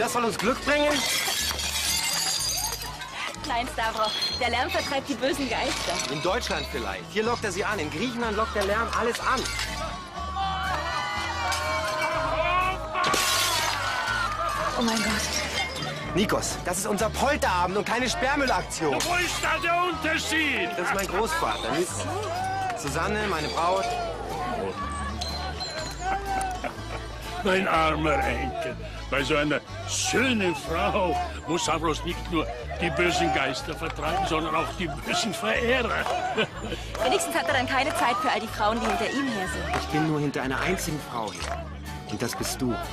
das soll uns Glück bringen? Nein, Stavros, der Lärm vertreibt die bösen Geister. In Deutschland vielleicht. Hier lockt er sie an. In Griechenland lockt der Lärm alles an. Oh mein Gott. Nikos, das ist unser Polterabend und keine Sperrmüllaktion. Wo ist da der Unterschied? Das ist mein Großvater, Nikos. Susanne, meine Braut. Mein armer Enkel. Bei so einer schönen Frau muss Stavros nicht nur die bösen Geister vertreiben, sondern auch die bösen Verehrer. Wenigstens hat er dann keine Zeit für all die Frauen, die hinter ihm her sind. Ich bin nur hinter einer einzigen Frau her. Und das bist du.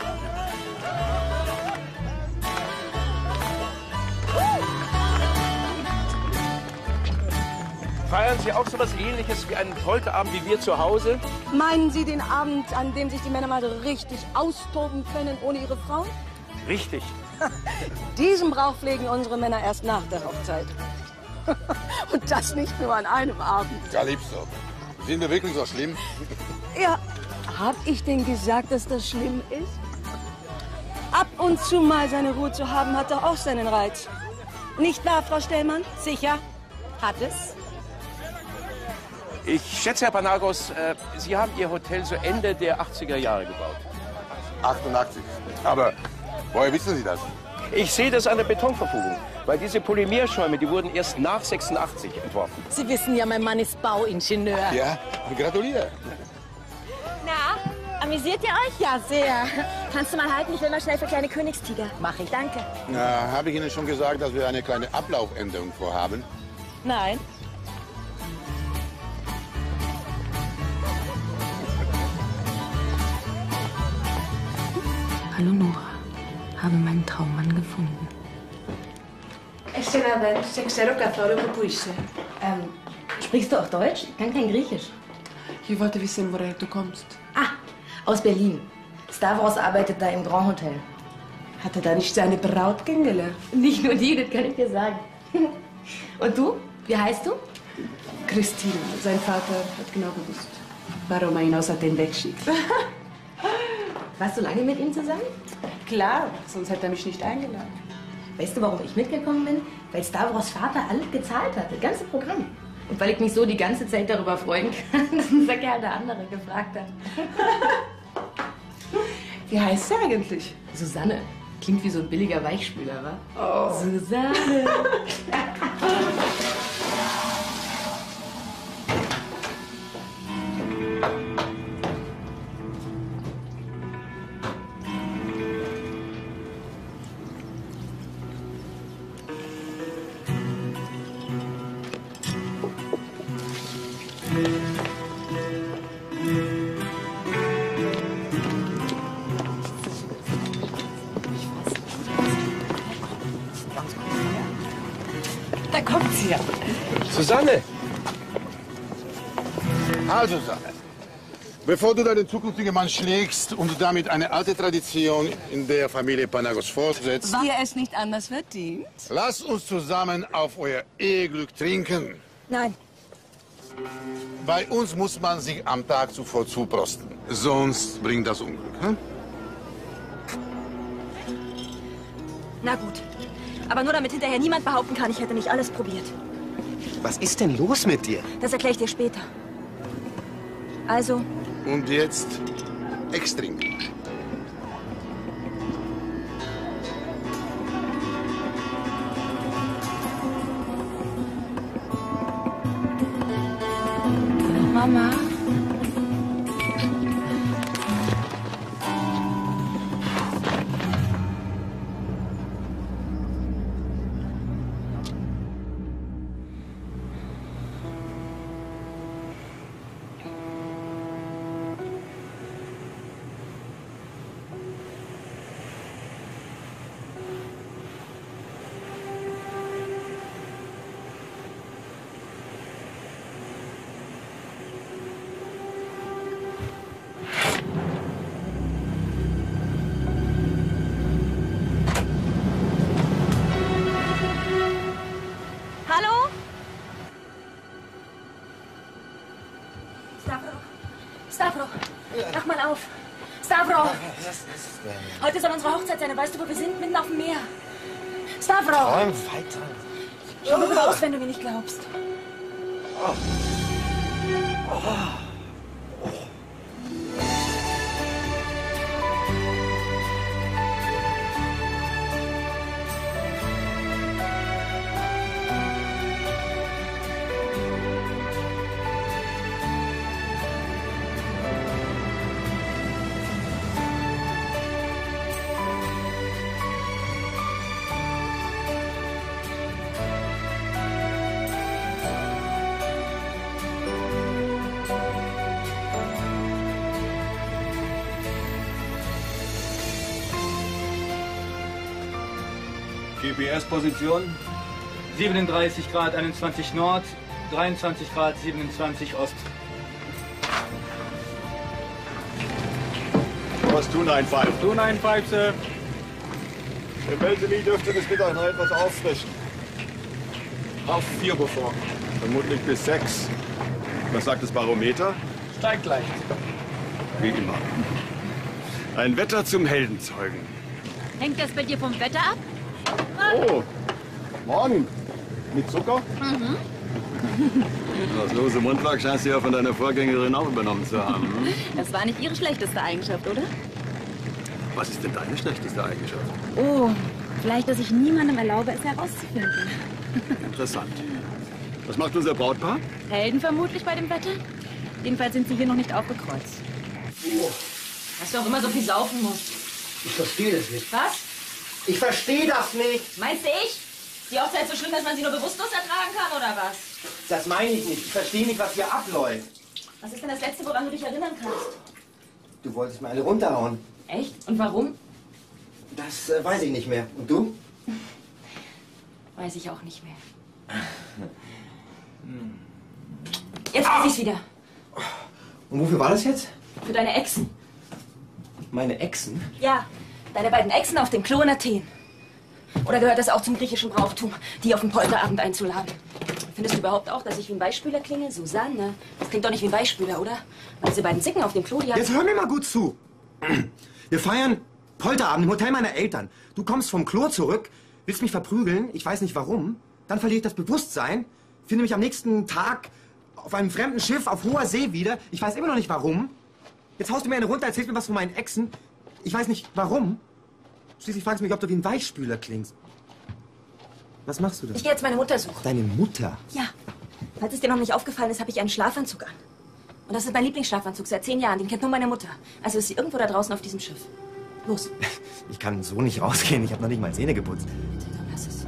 Feiern Sie auch so etwas Ähnliches wie einen Polterabend wie wir zu Hause? Meinen Sie den Abend, an dem sich die Männer mal so richtig austoben können ohne ihre Frauen? Richtig. Diesen Brauch pflegen unsere Männer erst nach der Hochzeit. Und das nicht nur an einem Abend. Calypso, sind wir wirklich so schlimm? Ja, hab ich denn gesagt, dass das schlimm ist? Ab und zu mal seine Ruhe zu haben, hat doch auch seinen Reiz. Nicht wahr, Frau Stellmann? Sicher? Hat es? Ich schätze, Herr Panagos, Sie haben Ihr Hotel so Ende der 80er Jahre gebaut. 88. Aber woher wissen Sie das? Ich sehe das an der Betonverfugung, weil diese Polymerschäume, die wurden erst nach 86 entworfen. Sie wissen ja, mein Mann ist Bauingenieur. Ja, gratuliere. Na, amüsiert ihr euch? Ja, sehr. Kannst du mal halten? Ich will mal schnell für kleine Königstiger. Mach ich. Danke. Na, habe ich Ihnen schon gesagt, dass wir eine kleine Ablaufänderung vorhaben? Nein. Hallo Nora, habe meinen Traummann gefunden. Sprichst du auch Deutsch? Ich kann kein Griechisch. Ich wollte wissen, woher du kommst. Ah, aus Berlin. Stavros arbeitet da im Grand Hotel. Hat er da nicht seine Braut kennengelernt? Nicht nur die, das kann ich dir sagen. Und du? Wie heißt du? Christina. Sein Vater hat genau gewusst, warum er ihn aus Athen wegschickt. Warst du lange mit ihm zusammen? Klar, sonst hätte er mich nicht eingeladen. Weißt du, warum ich mitgekommen bin? Weil Stavros Vater alles gezahlt hat, das ganze Programm. Und weil ich mich so die ganze Zeit darüber freuen kann, dass unser Kerl der andere gefragt hat. Wie heißt sie eigentlich? Susanne. Klingt wie so ein billiger Weichspüler, wa? Oh. Susanne. Da kommt sie ja. Susanne! Also, Susanne, bevor du deinen zukünftigen Mann schlägst und damit eine alte Tradition in der Familie Panagos fortsetzt, War ihr es nicht anders verdient? lass uns zusammen auf euer Eheglück trinken. Nein. Bei uns muss man sich am Tag zuvor zuprosten. Sonst bringt das Unglück. Hm? Na gut. Aber nur damit hinterher niemand behaupten kann, ich hätte nicht alles probiert. Was ist denn los mit dir? Das erkläre ich dir später. Also, Und jetzt extrem. Mama. hallo? Stavro, wach mal auf. Stavro! Heute soll unsere Hochzeit sein. Und weißt du, wo wir sind? Mitten auf dem Meer. Stavro! Träum weiter. Schau mal raus, wenn du mir nicht glaubst. GPS-Position 37 Grad 21 Nord, 23 Grad 27 Ost. Was tun ein Pfeif? Tun ein Pfeif, Sir. Der Beltemi dürfte bis Mittag noch etwas auffrischen. Auf 4 bevor. Vermutlich bis 6. Was sagt das Barometer? Steigt leicht. Wie immer. Ein Wetter zum Heldenzeugen. Hängt das bei dir vom Wetter ab? Oh, morgen. Mit Zucker? Mhm. Das lose Mundwerk scheinst du ja von deiner Vorgängerin auch übernommen zu haben. Hm? Das war nicht ihre schlechteste Eigenschaft, oder? Was ist denn deine schlechteste Eigenschaft? Oh, vielleicht, dass ich niemandem erlaube, es herauszufinden. Interessant. Was macht unser Brautpaar? Helden vermutlich bei dem Wetter? Jedenfalls sind sie hier noch nicht aufgekreuzt. Dass du auch immer so viel saufen musst. Ich verstehe das nicht. Was? Ich verstehe das nicht. Meinst du ich? Ist die Hochzeit so schlimm, dass man sie nur bewusstlos ertragen kann, oder was? Das meine ich nicht. Ich verstehe nicht, was hier abläuft. Was ist denn das Letzte, woran du dich erinnern kannst? Du wolltest mir eine runterhauen. Echt? Und warum? Das weiß ich nicht mehr. Und du? Weiß ich auch nicht mehr. Jetzt weiß ich's wieder. Und wofür war das jetzt? Für deine Exen. Meine Exen? Ja, deine beiden Exen auf dem Klo in Athen. Oder gehört das auch zum griechischen Brauchtum, die auf den Polterabend einzuladen? Findest du überhaupt auch, dass ich wie ein Weichspüler klinge? Susanne, das klingt doch nicht wie ein Weichspüler, oder? Weil diese beiden Zicken auf dem Klo, die haben... Jetzt hör mir mal gut zu. Wir feiern Polterabend im Hotel meiner Eltern. Du kommst vom Klo zurück, willst mich verprügeln, ich weiß nicht warum. Dann verliere ich das Bewusstsein, finde mich am nächsten Tag auf einem fremden Schiff auf hoher See wieder. Ich weiß immer noch nicht warum. Jetzt haust du mir eine runter, erzählst mir was von meinen Exen. Ich weiß nicht warum. Schließlich fragst du mich, ob du wie ein Weichspüler klingst. Was machst du da? Ich gehe jetzt meine Mutter suchen. Deine Mutter? Ja. Falls es dir noch nicht aufgefallen ist, habe ich einen Schlafanzug an. Und das ist mein Lieblingsschlafanzug seit 10 Jahren. Den kennt nur meine Mutter. Also ist sie irgendwo da draußen auf diesem Schiff. Los. Ich kann so nicht rausgehen. Ich habe noch nicht mal Zähne geputzt. Dann lass es.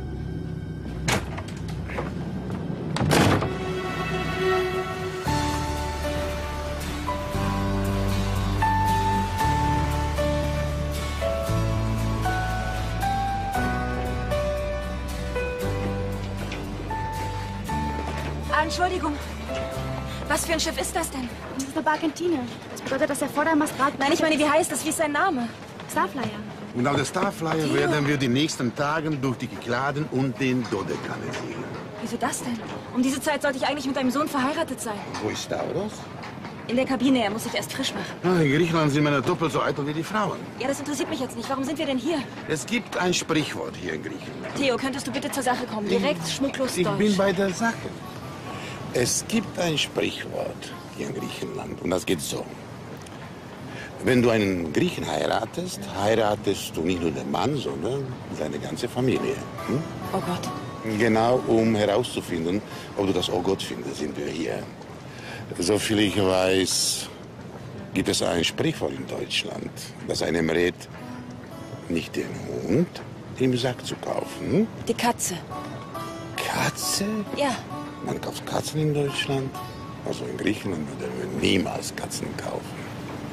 Entschuldigung. Was für ein Schiff ist das denn? Das ist der Barkentine. Das bedeutet, dass der Vordermast gerade... Nein, ich meine, wie heißt das? Wie ist sein Name? Starflyer. Und auf der Starflyer Theo. werden wir die nächsten Tage durch die Kykladen und den Dodekane segeln. Wieso das denn? Um diese Zeit sollte ich eigentlich mit deinem Sohn verheiratet sein. Wo ist Stavros? In der Kabine, er muss sich erst frisch machen. In Griechenland sind Männer doppelt so eitel wie die Frauen. Ja, das interessiert mich jetzt nicht. Warum sind wir denn hier? Es gibt ein Sprichwort hier in Griechenland. Theo, könntest du bitte zur Sache kommen? Direkt, schmucklos Ich Deutsch. bin bei der Sache. Es gibt ein Sprichwort hier in Griechenland und das geht so. Wenn du einen Griechen heiratest, heiratest du nicht nur den Mann, sondern seine ganze Familie. Hm? Oh Gott. Genau, um herauszufinden, ob du das Oh Gott findest, sind wir hier. Soviel ich weiß, gibt es ein Sprichwort in Deutschland, das einem rät, nicht den Hund im Sack zu kaufen. Die Katze. Katze? Ja. Man kauft Katzen in Deutschland. Also in Griechenland würden wir niemals Katzen kaufen.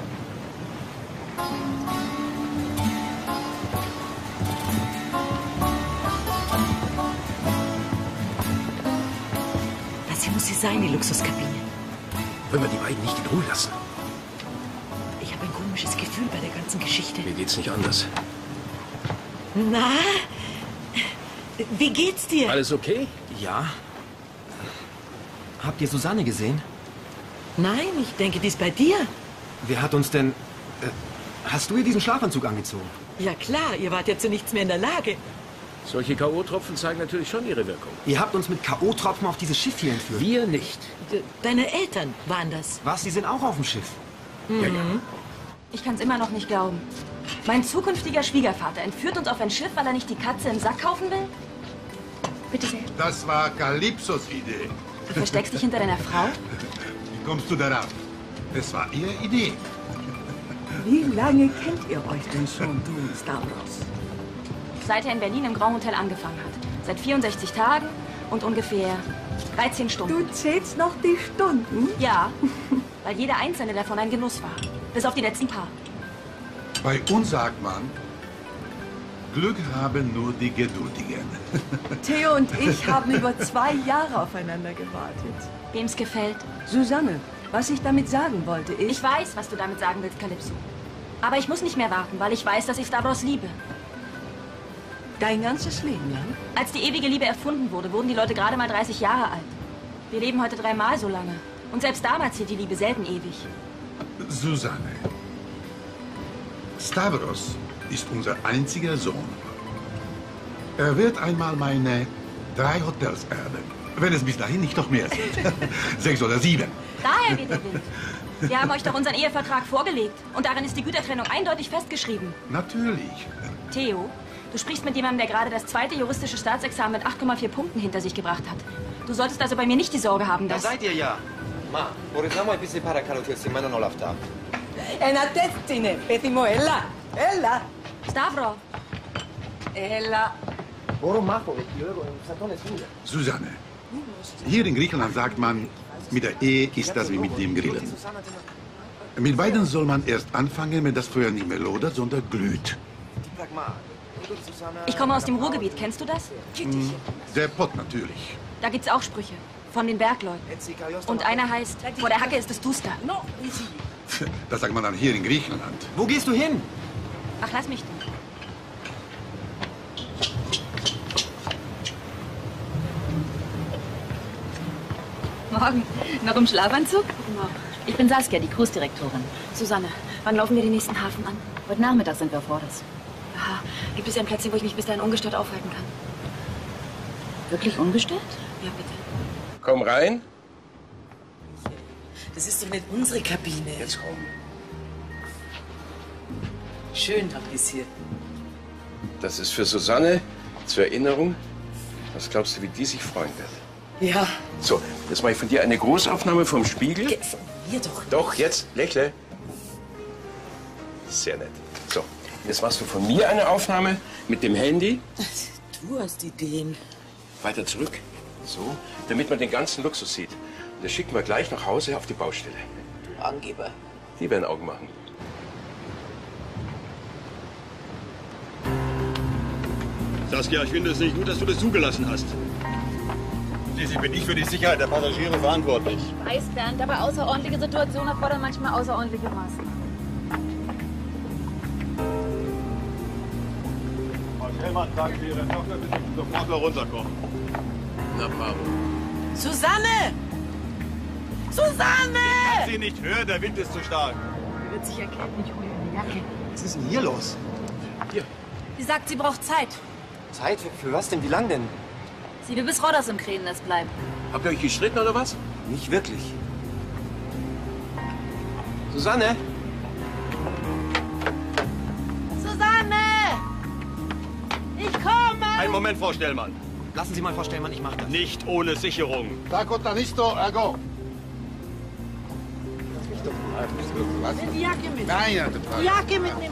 Das hier muss sie sein, die Luxuskabine. Wollen wir die beiden nicht in Ruhe lassen? Ich habe ein komisches Gefühl bei der ganzen Geschichte. Mir geht's nicht anders. Na, wie geht's dir? Alles okay? Ja. Habt ihr Susanne gesehen? Nein, ich denke, die ist bei dir. Wer hat uns denn... Hast du ihr diesen Schlafanzug angezogen? Ja klar, ihr wart ja zu nichts mehr in der Lage. Solche K.O.-Tropfen zeigen natürlich schon ihre Wirkung. Ihr habt uns mit K.O.-Tropfen auf dieses Schiff hier entführt. Wir nicht. Deine Eltern waren das. Was? Die sind auch auf dem Schiff? Mhm. Ja. Ich kann's immer noch nicht glauben. Mein zukünftiger Schwiegervater entführt uns auf ein Schiff, weil er nicht die Katze im Sack kaufen will? Bitte sehr. Das war Kalypsos Idee. Du versteckst dich hinter deiner Frau? Wie kommst du darauf? Es war ihre Idee. Wie lange kennt ihr euch denn schon, du Stavros? Seit er in Berlin im Grand Hotel angefangen hat. Seit 64 Tagen und ungefähr 13 Stunden. Du zählst noch die Stunden? Ja, weil jeder einzelne davon ein Genuss war. Bis auf die letzten paar. Bei uns sagt man, Glück haben nur die Geduldigen. Theo und ich haben über 2 Jahre aufeinander gewartet. Wem's gefällt? Susanne, was ich damit sagen wollte ist... Ich weiß, was du damit sagen willst, Calypso. Aber ich muss nicht mehr warten, weil ich weiß, dass ich Stavros liebe. Dein ganzes Leben lang? Als die ewige Liebe erfunden wurde, wurden die Leute gerade mal 30 Jahre alt. Wir leben heute 3-mal so lange. Und selbst damals hielt die Liebe selten ewig. Susanne, Stavros ist unser einziger Sohn. Er wird einmal meine 3 Hotels erben. Wenn es bis dahin nicht noch mehr sind. 6 oder 7. Daher weht der Wind. Wir haben euch doch unseren Ehevertrag vorgelegt. Und darin ist die Gütertrennung eindeutig festgeschrieben. Natürlich. Theo, du sprichst mit jemandem, der gerade das 2. juristische Staatsexamen mit 8,4 Punkten hinter sich gebracht hat. Du solltest also bei mir nicht die Sorge haben, dass... Da seid ihr ja. Ma, vorrezziamo il più paracalo che si non l'ha fatto. Ένα τέστινε, πέθυμο, έλα, έλα. Stavro. Έλα. Susanne, hier in Griechenland sagt man, mit der Ehe ist das wie mit dem Grillen. Mit beiden soll man erst anfangen, wenn das Feuer nicht mehr lodert, sondern glüht. Ich komme aus dem Ruhrgebiet, kennst du das? Der Pott natürlich. Da gibt's auch Sprüche. Von den Bergleuten. Und einer heißt, vor der Hacke ist es duster. Das sagt man dann hier in Griechenland. Wo gehst du hin? Ach, lass mich doch. Morgen. Noch im Schlafanzug? Morgen. Ich bin Saskia, die Cruise-Direktorin. Susanne, wann laufen wir den nächsten Hafen an? Heute Nachmittag sind wir vor das. Aha. Gibt es ein Plätzchen, wo ich mich bis dahin ungestört aufhalten kann? Wirklich ungestört? Ja, bitte. Komm rein. Das ist doch nicht unsere Kabine. Jetzt komm. Schön tapeziert. Das ist für Susanne zur Erinnerung. Was glaubst du, wie die sich freuen wird? Ja. So, jetzt mache ich von dir eine Großaufnahme vom Spiegel. Von mir doch. Doch, jetzt, lächle. Sehr nett. So, jetzt machst du von mir eine Aufnahme mit dem Handy. Du hast Ideen. Weiter zurück. So, damit man den ganzen Luxus sieht. Und das schicken wir gleich nach Hause auf die Baustelle. Du Angeber. Die werden Augen machen. Saskia, ich finde es nicht gut, dass du das zugelassen hast. Schließlich bin ich für die Sicherheit der Passagiere verantwortlich. Ich weiß, Bernd, aber außerordentliche Situationen erfordern manchmal außerordentliche Maßnahmen. Frau Schellmann, sagen Sie Ihrer Tochter, bitte sofort mal runterkommen. Na, bravo. Susanne! Susanne! Ich kann Sie nicht hören, der Wind ist zu stark. Er wird sich erkennen, ich hole eine Jacke. Was ist denn hier los? Hier. Sie sagt, sie braucht Zeit. Zeit? Für was denn? Wie lang denn? Sie will bis Rodders im Krähennest bleiben. Habt ihr euch gestritten oder was? Nicht wirklich. Susanne? Susanne! Ich komme! Einen Moment, Frau Stellmann. Lassen Sie mal, Frau Stellmann, ich mach das. Nicht ohne Sicherung. Takotanisto, ergo. Nimm die Jacke mit. Nein, Die Jacke mitnehmen.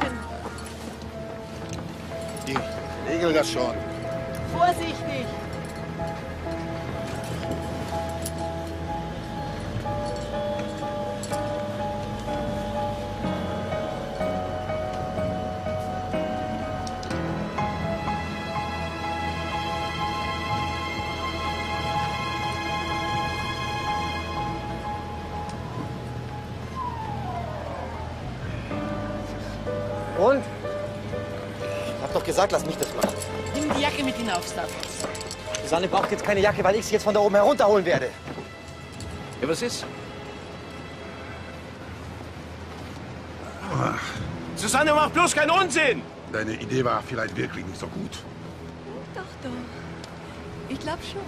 ich regel das schon. Vorsichtig. Und? Ich hab doch gesagt, lass mich das machen. Nimm die Jacke mit hinauf, Stavros. Susanne braucht jetzt keine Jacke, weil ich sie jetzt von da oben herunterholen werde. Ja, was ist? Susanne, mach bloß keinen Unsinn! Deine Idee war vielleicht wirklich nicht so gut. Doch, doch. Ich glaube schon.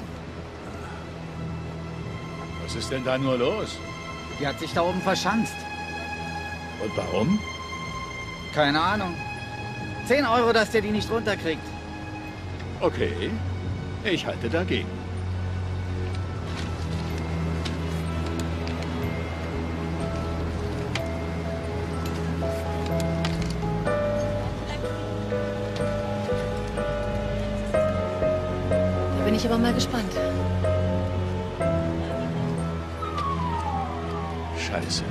Was ist denn da nur los? Die hat sich da oben verschanzt. Und warum? Keine Ahnung. 10 Euro, dass der die nicht runterkriegt. Okay, ich halte dagegen. Da bin ich aber mal gespannt. Scheiße.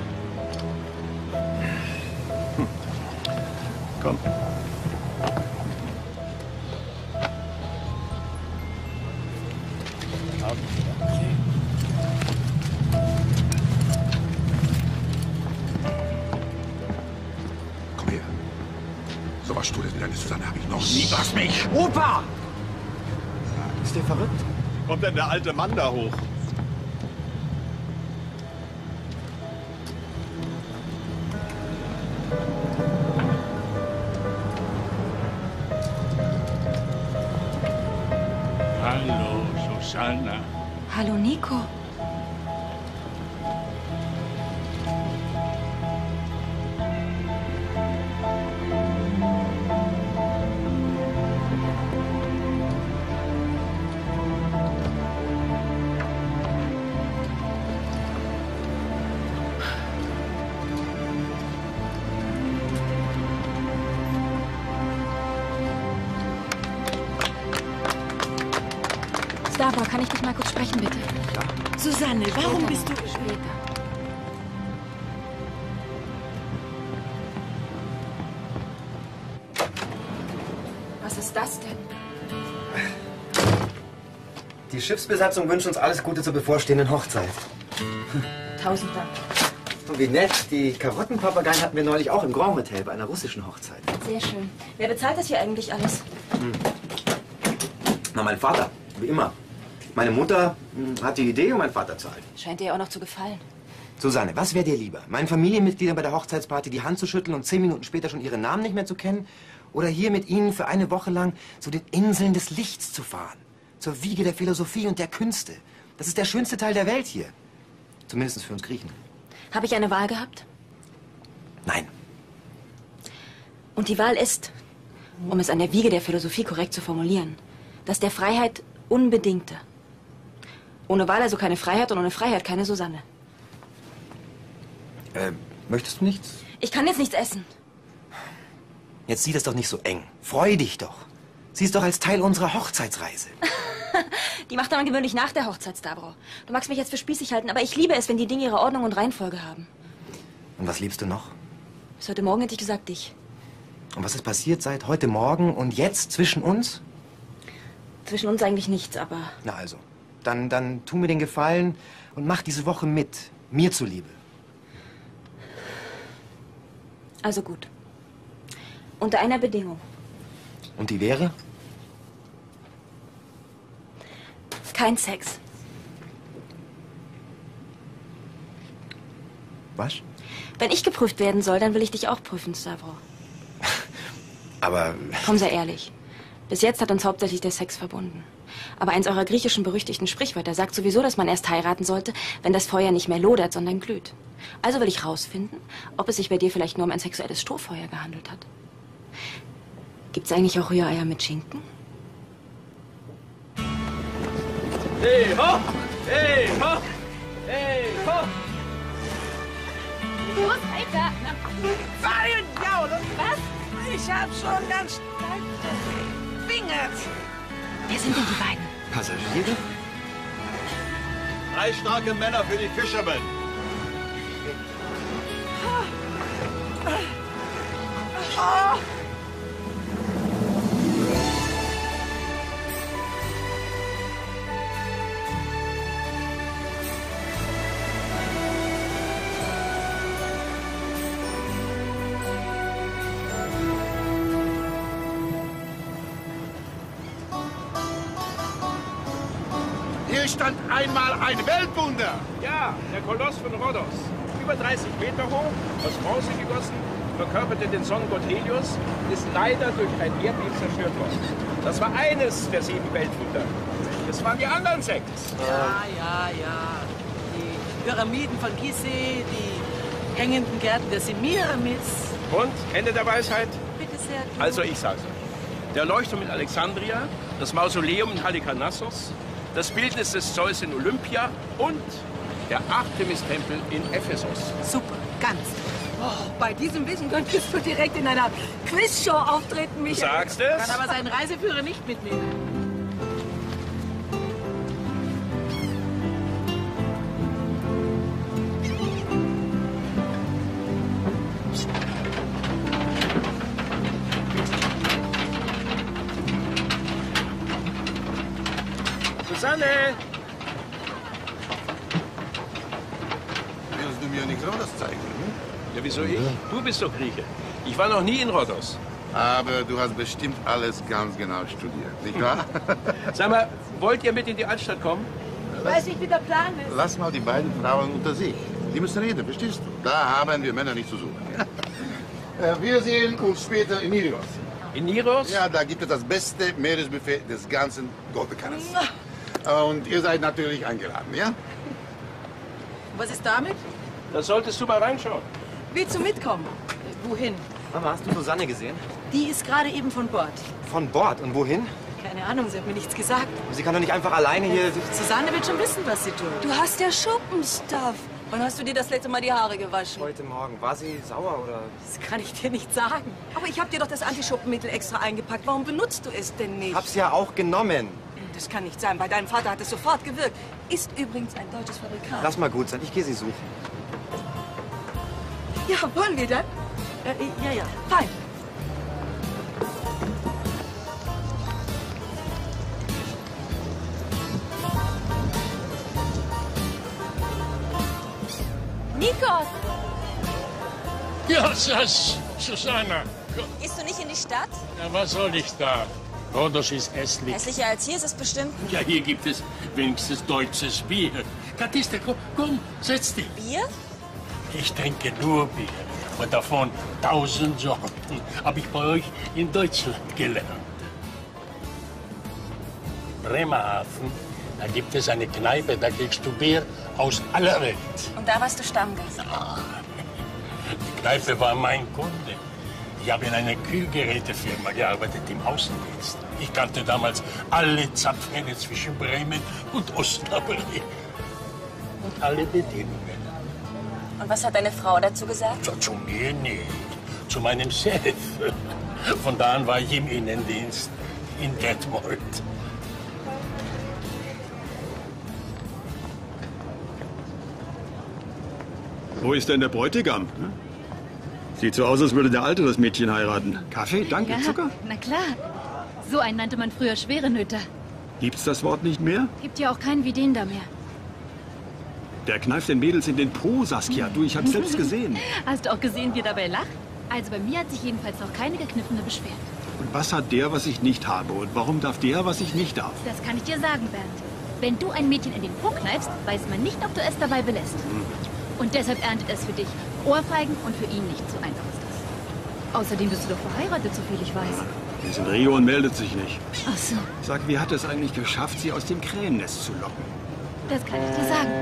Komm. Komm her. So was Studes wie deine Susanne habe ich noch nie. Lass mich! Opa! Ist der verrückt? Kommt denn der alte Mann da hoch? Hallo, Susanna. Hallo, Nico. Stavro, kann ich dich mal kurz sprechen, bitte? Susanne, warum Später. bist du... Später. Was ist das denn? Die Schiffsbesatzung wünscht uns alles Gute zur bevorstehenden Hochzeit. 1000 Dank. Und wie nett, die Karottenpapageien hatten wir neulich auch im Grand Hotel bei einer russischen Hochzeit. Sehr schön. Wer bezahlt das hier eigentlich alles? Na, mein Vater, wie immer. Meine Mutter hat die Idee und mein Vater zahlt. Scheint dir auch noch zu gefallen. Susanne, was wäre dir lieber? Meinen Familienmitgliedern bei der Hochzeitsparty die Hand zu schütteln und 10 Minuten später schon ihre Namen nicht mehr zu kennen? Oder hier mit ihnen für eine Woche lang zu den Inseln des Lichts zu fahren? Zur Wiege der Philosophie und der Künste. Das ist der schönste Teil der Welt hier. Zumindest für uns Griechen. Habe ich eine Wahl gehabt? Nein. Und die Wahl ist, um es an der Wiege der Philosophie korrekt zu formulieren, dass der Freiheit unbedingte. Ohne Wahl also keine Freiheit und ohne Freiheit keine Susanne. Möchtest du nichts? Ich kann jetzt nichts essen. Jetzt sieh das doch nicht so eng. Freu dich doch. Sie ist doch als Teil unserer Hochzeitsreise. Die macht man gewöhnlich nach der Hochzeit, Stavro. Du magst mich jetzt für spießig halten, aber ich liebe es, wenn die Dinge ihre Ordnung und Reihenfolge haben. Und was liebst du noch? Bis heute Morgen hätte ich gesagt, dich. Und was ist passiert seit heute Morgen und jetzt zwischen uns? Zwischen uns eigentlich nichts, aber... Na also, dann tu mir den Gefallen und mach diese Woche mit. Mir zuliebe. Also gut. Unter einer Bedingung. Und die wäre? Kein Sex. Was? Wenn ich geprüft werden soll, dann will ich dich auch prüfen, Stavro. Aber... Komm, sei ehrlich. Bis jetzt hat uns hauptsächlich der Sex verbunden. Aber eins eurer griechischen berüchtigten Sprichwörter sagt sowieso, dass man erst heiraten sollte, wenn das Feuer nicht mehr lodert, sondern glüht. Also will ich rausfinden, ob es sich bei dir vielleicht nur um ein sexuelles Strohfeuer gehandelt hat. Gibt's eigentlich auch Rühreier mit Schinken? Hey, ho! Hey, ho! Hey, ho! Los, Alter! Fahren, ja, und was? Ich hab schon ganz steife Finger. Wer sind denn die beiden? Passagiere? 3 starke Männer für die Fishermen. Oh. Hier stand einmal ein Weltwunder. Ja, der Koloss von Rhodos. über 30 Meter hoch, aus Bronze gegossen, verkörperte den Sonnengott Helios, ist leider durch ein Erdbeben zerstört worden. Das war eines der 7 Weltwunder. Das waren die anderen 6. Ja. Die Pyramiden von Gizeh, die hängenden Gärten der Semiramis. Und? Ende der Weisheit? Bitte sehr. Also ich sag's euch. Der Leuchtturm in Alexandria, das Mausoleum in Halikarnassos, das Bildnis des Zeus in Olympia und der Artemis-Tempel in Ephesus. Super, ganz. Oh, bei diesem Wissen könntest du direkt in einer Quizshow auftreten, Michael. Du sagst es? Kann aber seinen Reiseführer nicht mitnehmen. Susanne! Willst du mir nicht Rhodos zeigen? Hm? Ja, wieso ich? Du bist doch Grieche. Ich war noch nie in Rhodos. Aber du hast bestimmt alles ganz genau studiert, nicht wahr? Sag mal, wollt ihr mit in die Altstadt kommen? Ich weiß nicht, wie der Plan ist. Lass mal die beiden Frauen unter sich. Die müssen reden, verstehst du? Da haben wir Männer nicht zu suchen. Wir sehen uns später in Niros. In Niros? Ja, da gibt es das beste Meeresbuffet des ganzen Golfkanals. Und ihr seid natürlich eingeladen, ja? Was ist damit? Da solltest du mal reinschauen. Willst du mitkommen? Wohin? Mama, hast du Susanne gesehen? Die ist gerade eben von Bord. Von Bord? Und wohin? Keine Ahnung, sie hat mir nichts gesagt. Sie kann doch nicht einfach alleine hier... Susanne wird schon wissen, was sie tut. Du hast ja Schuppenstuff. Wann hast du dir das letzte Mal die Haare gewaschen? Heute Morgen. War sie sauer oder... Das kann ich dir nicht sagen. Aber ich habe dir doch das Antischuppenmittel extra eingepackt. Warum benutzt du es denn nicht? Hab's ja auch genommen. Das kann nicht sein. Bei deinem Vater hat es sofort gewirkt. Ist übrigens ein deutsches Fabrikat. Lass mal gut sein. Ich gehe sie suchen. Ja, wollen wir dann? Ja. Fein. Nikos! Ja, Susanna. Gehst du nicht in die Stadt? Ja, was soll ich da? Rhodos ist hässlich. Hässlicher als hier ist es bestimmt. Ja, hier gibt es wenigstens deutsches Bier. Katista, komm, setz dich. Bier? Ich trinke nur Bier. Und davon 1000 Sorten. Habe ich bei euch in Deutschland gelernt. Bremerhaven, da gibt es eine Kneipe, da kriegst du Bier aus aller Welt. Und da warst du Stammgast. Die Kneipe war mein Kunde. Ich habe in einer Kühlgerätefirma gearbeitet im Außendienst. Ich kannte damals alle Zapfhähne zwischen Bremen und Osnabrück. Und alle Bedienungen. Und was hat deine Frau dazu gesagt? Zu mir nicht, zu meinem Chef. Von da an war ich im Innendienst in Detmold. Wo ist denn der Bräutigam? Sieht so aus, als würde der Alte das Mädchen heiraten. Kaffee, danke, Ja, Zucker? na klar. So einen nannte man früher Schwerenöter. Gibt's das Wort nicht mehr? Gibt ja auch keinen wie den da mehr. Der kneift den Mädels in den Po, Saskia. Du, ich hab's selbst gesehen. Hast du auch gesehen, wie er dabei lacht? Also bei mir hat sich jedenfalls noch keine Gekniffene beschwert. Und was hat der, was ich nicht habe? Und warum darf der, was ich nicht darf? Das kann ich dir sagen, Bernd. Wenn du ein Mädchen in den Po kneifst, weiß man nicht, ob du es dabei belässt. Und deshalb erntet es für dich Ohrfeigen und für ihn nicht. So einfach ist das. Außerdem bist du doch verheiratet, soviel ich weiß. Die ist in Rio und meldet sich nicht. Ach so, Sag, wie hat es eigentlich geschafft, sie aus dem Krähennest zu locken? das kann ich dir sagen.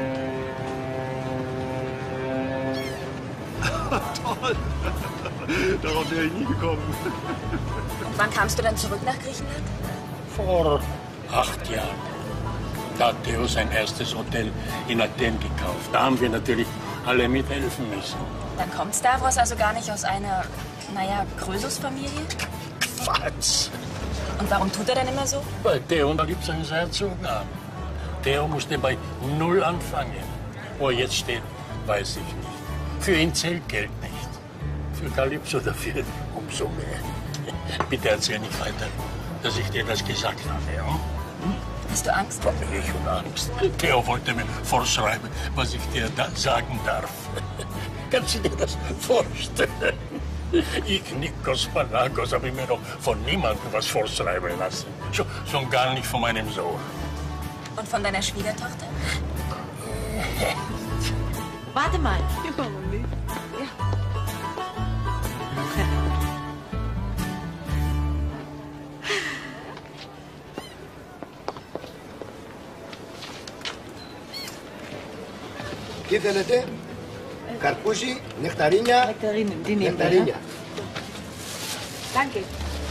Toll! Darauf wäre ich nie gekommen. Und wann kamst du dann zurück nach Griechenland? Vor 8 Jahren. Da hat Theo sein erstes Hotel in Athen gekauft. Da haben wir natürlich alle mithelfen müssen. Dann kommt Stavros also gar nicht aus einer, Krösus-Familie? Was? Und warum tut er dann immer so? Bei Theo, da gibt es einen Herzogen. Theo musste bei 0 anfangen. Wo er jetzt steht, weiß ich nicht. Für ihn zählt Geld nicht. Für Calypso dafür umso mehr. Bitte erzähl nicht weiter, dass ich dir das gesagt habe, ja? Hast du Angst? Ich habe Angst. Theo wollte mir vorschreiben, was ich dir da sagen darf. Kannst du dir das vorstellen? Ich, Nikos Panagos, habe mir noch von niemandem was vorschreiben lassen. Schon gar nicht von meinem Sohn. Und von deiner Schwiegertochter? Warte mal. Warum nicht? Τι θέλετε, καρπούζι, νεκταρίνια. Νεκταρίνια. Danke.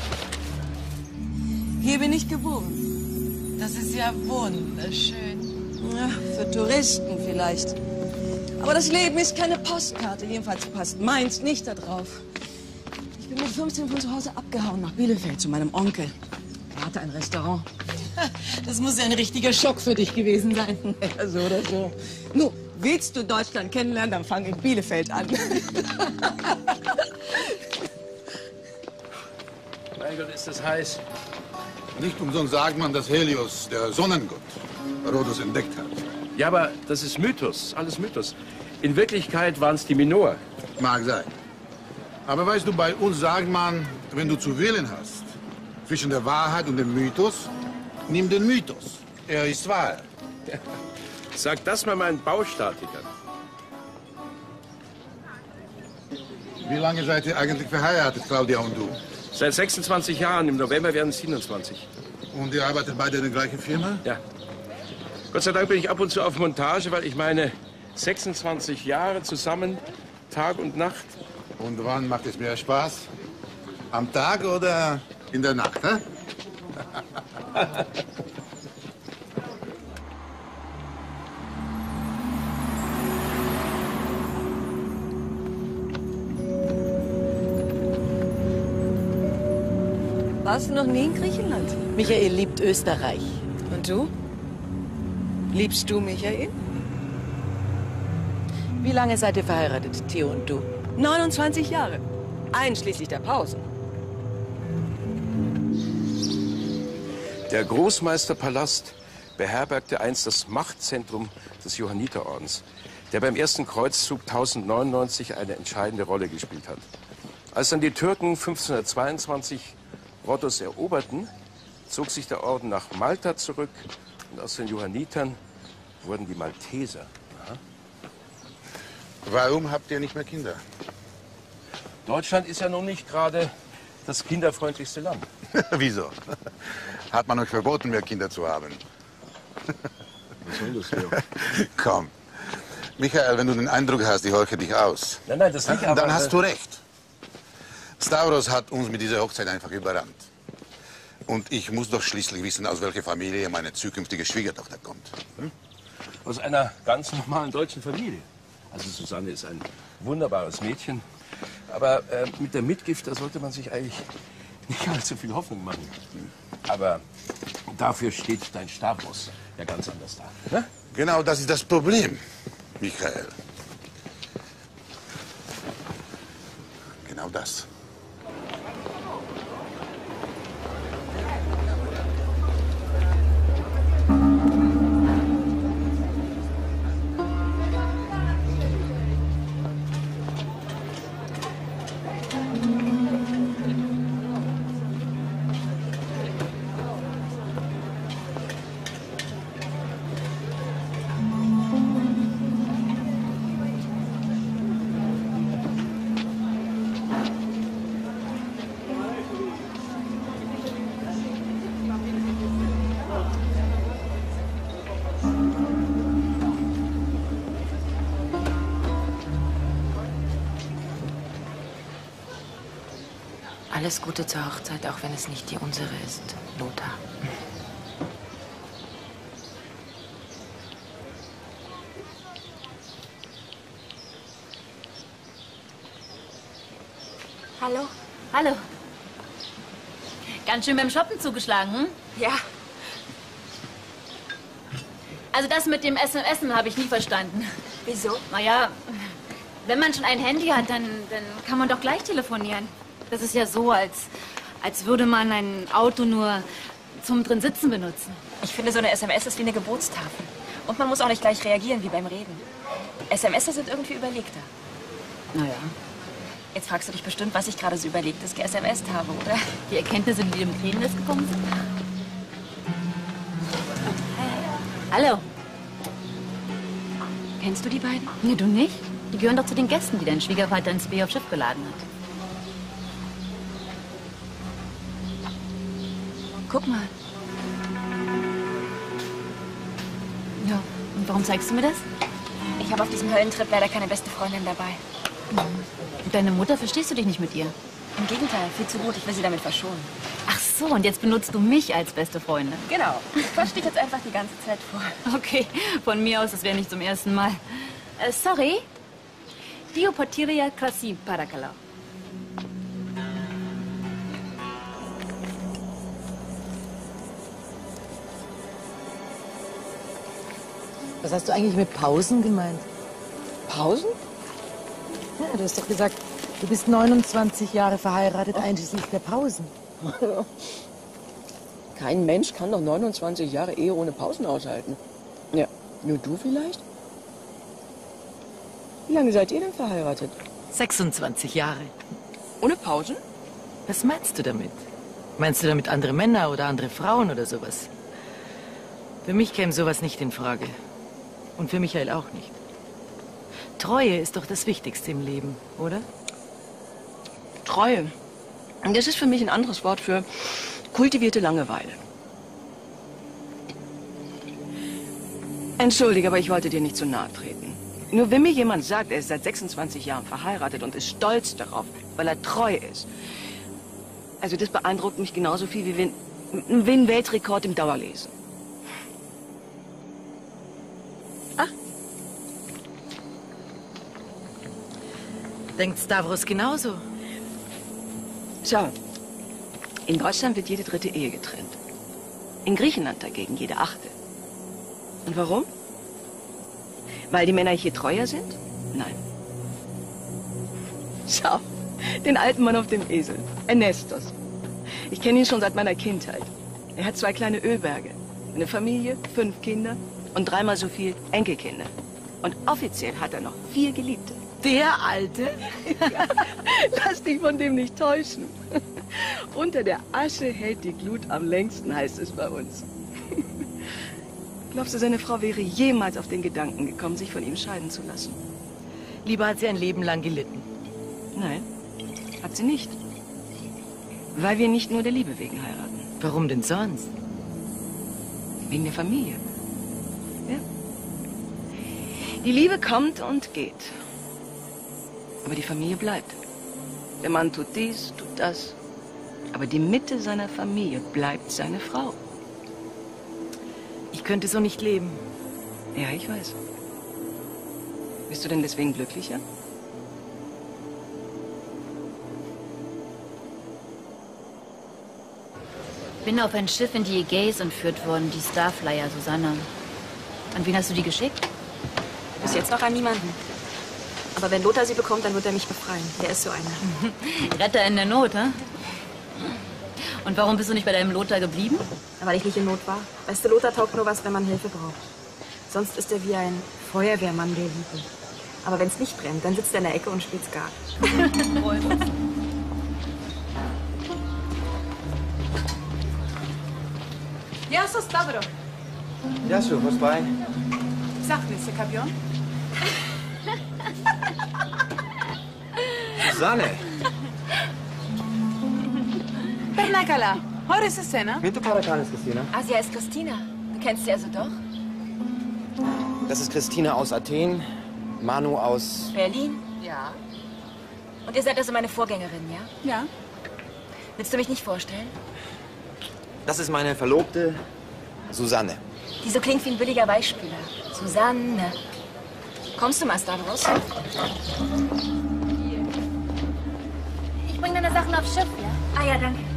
Hier bin ich geboren. Das ist ja wunderschön. Ja, für Touristen vielleicht. Aber das Leben ist keine Postkarte. Jedenfalls passt meins nicht da drauf. Ich bin mit 15 von zu Hause abgehauen nach Bielefeld zu meinem Onkel. Er hatte ein Restaurant. Das muss ja ein richtiger Schock für dich gewesen sein. Ja, so oder so. Nun, willst du Deutschland kennenlernen, dann fang in Bielefeld an. Mein Gott, ist das heiß. Nicht umsonst sagt man, dass Helios, der Sonnengott, Rhodos entdeckt hat. Ja, aber das ist Mythos, alles Mythos. In Wirklichkeit waren es die Minoer. Mag sein. Aber weißt du, bei uns sagt man, wenn du zu wählen hast zwischen der Wahrheit und dem Mythos, nimm den Mythos. Er ist wahr. Ja. Sag das mal meinen Baustatiker. Wie lange seid ihr eigentlich verheiratet, Claudia und du? Seit 26 Jahren, im November werden es 27. Und ihr arbeitet beide in der gleichen Firma? Ja. Gott sei Dank bin ich ab und zu auf Montage, weil ich meine 26 Jahre zusammen, Tag und Nacht. Und wann macht es mehr Spaß? Am Tag oder in der Nacht, hä? Warst du noch nie in Griechenland? Michael liebt Österreich. Und du? Liebst du Michael? Wie lange seid ihr verheiratet, Theo und du? 29 Jahre. Einschließlich der Pausen. Der Großmeisterpalast beherbergte einst das Machtzentrum des Johanniterordens, der beim ersten Kreuzzug 1099 eine entscheidende Rolle gespielt hat. Als dann die Türken 1522 Rhodos eroberten, zog sich der Orden nach Malta zurück und aus den Johannitern wurden die Malteser. Aha. Warum habt ihr nicht mehr Kinder? Deutschland ist ja nun nicht gerade das kinderfreundlichste Land. Wieso? Hat man euch verboten, mehr Kinder zu haben? Was soll das hier? Komm. Michael, wenn du den Eindruck hast, ich horche dich aus. Nein, nein, das nicht, aber... Dann hast du recht. Stavros hat uns mit dieser Hochzeit einfach überrannt. Und ich muss doch schließlich wissen, aus welcher Familie meine zukünftige Schwiegertochter kommt. Hm? Aus einer ganz normalen deutschen Familie. Also Susanne ist ein wunderbares Mädchen. Aber mit der Mitgift, da sollte man sich eigentlich nicht allzu viel Hoffnung machen. Aber dafür steht dein Stavros ja ganz anders da. Ne? Genau, das ist das Problem, Michael. Genau das. Alles Gute zur Hochzeit, auch wenn es nicht die unsere ist, Lothar. Hallo. Hallo. Ganz schön beim Shoppen zugeschlagen, hm? Ja. Also das mit dem SMSen habe ich nie verstanden. Wieso? Naja, wenn man schon ein Handy hat, dann kann man doch gleich telefonieren. Das ist ja so, als würde man ein Auto nur zum drin sitzen benutzen. Ich finde, so eine SMS ist wie eine Gebotstafel. Und man muss auch nicht gleich reagieren, wie beim Reden. SMS sind irgendwie überlegter. Naja. Jetzt fragst du dich bestimmt, was ich gerade so überlegtes ge-SMSt habe, oder? Die Erkenntnisse, die dem Tränenlist gekommen sind? Hallo. Kennst du die beiden? Nee, du nicht? Die gehören doch zu den Gästen, die dein Schwiegervater ins B auf Schiff geladen hat. Guck mal. Ja, und warum zeigst du mir das? Ich habe auf diesem Höllentrip leider keine beste Freundin dabei. Mit deiner Mutter verstehst du dich nicht mit ihr? Im Gegenteil, viel zu gut. Ich will sie damit verschonen. Ach so, und jetzt benutzt du mich als beste Freundin. Genau. Ich quatsch dich jetzt einfach die ganze Zeit vor. Okay, von mir aus, das wäre nicht zum ersten Mal. Sorry. Dio potiria krasi parakala. Was hast du eigentlich mit Pausen gemeint? Pausen? Ja, du hast doch gesagt, du bist 29 Jahre verheiratet, einschließlich der Pausen. Kein Mensch kann doch 29 Jahre Ehe ohne Pausen aushalten. Ja, nur du vielleicht? Wie lange seid ihr denn verheiratet? 26 Jahre. Ohne Pausen? Was meinst du damit? Meinst du damit andere Männer oder andere Frauen oder sowas? Für mich käme sowas nicht in Frage. Und für Michael auch nicht. Treue ist doch das Wichtigste im Leben, oder? Treue. Das ist für mich ein anderes Wort für kultivierte Langeweile. Entschuldige, aber ich wollte dir nicht zu nahe treten. Nur wenn mir jemand sagt, er ist seit 26 Jahren verheiratet und ist stolz darauf, weil er treu ist. Also das beeindruckt mich genauso viel wie ein Weltrekord im Dauerlesen. Ach. Denkt Stavros genauso? Schau, in Deutschland wird jede 3. Ehe getrennt. In Griechenland dagegen jede 8. Und warum? Weil die Männer hier treuer sind? Nein. Schau, den alten Mann auf dem Esel, Ernestos. Ich kenne ihn schon seit meiner Kindheit. Er hat 2 kleine Ölberge, eine Familie, 5 Kinder und 3-mal so viel Enkelkinder. Und offiziell hat er noch 4 Geliebte. Der Alte? Ja, lass dich von dem nicht täuschen. Unter der Asche hält die Glut am längsten, heißt es bei uns. Glaubst du, seine Frau wäre jemals auf den Gedanken gekommen, sich von ihm scheiden zu lassen? Lieber hat sie ein Leben lang gelitten. Nein, hat sie nicht. Weil wir nicht nur der Liebe wegen heiraten. Warum denn sonst? Wegen der Familie. Ja. Die Liebe kommt und geht. Aber die Familie bleibt. Der Mann tut dies, tut das. Aber die Mitte seiner Familie bleibt seine Frau. Ich könnte so nicht leben. Ja, ich weiß. Bist du denn deswegen glücklicher? Bin auf ein Schiff in die Ägäis entführt worden, die Starflyer, Susanna. An wen hast du die geschickt? Bis jetzt noch an niemanden. Aber wenn Lothar sie bekommt, dann wird er mich befreien. Der ist so einer. Retter in der Not, hä? Und warum bist du nicht bei deinem Lothar geblieben? Weil ich nicht in Not war. Weißt du, Lothar taugt nur was, wenn man Hilfe braucht. Sonst ist er wie ein Feuerwehrmann der Liebe. Aber wenn es nicht brennt, dann sitzt er in der Ecke und spielt Skat. Γεια σου, Σταύρο. Γεια σου, πώς πάει? Ψάχνεις σε κάποιον? Susanne! Περνάει καλά. Χωρίς εσένα. Μην το παρακάνεις, Christina. Asia ist Christina. Du kennst sie also doch? Das ist Christina aus Athen, Manu aus... Berlin? Ja. Und ihr seid also meine Vorgängerin, ja? Ja. Willst du mich nicht vorstellen? Das ist meine Verlobte, Susanne. Die so klingt wie ein billiger Weichspüler. Susanne. Kommst du mal, Stavros? Ich bringe deine Sachen aufs Schiff, ja? Ah ja, danke.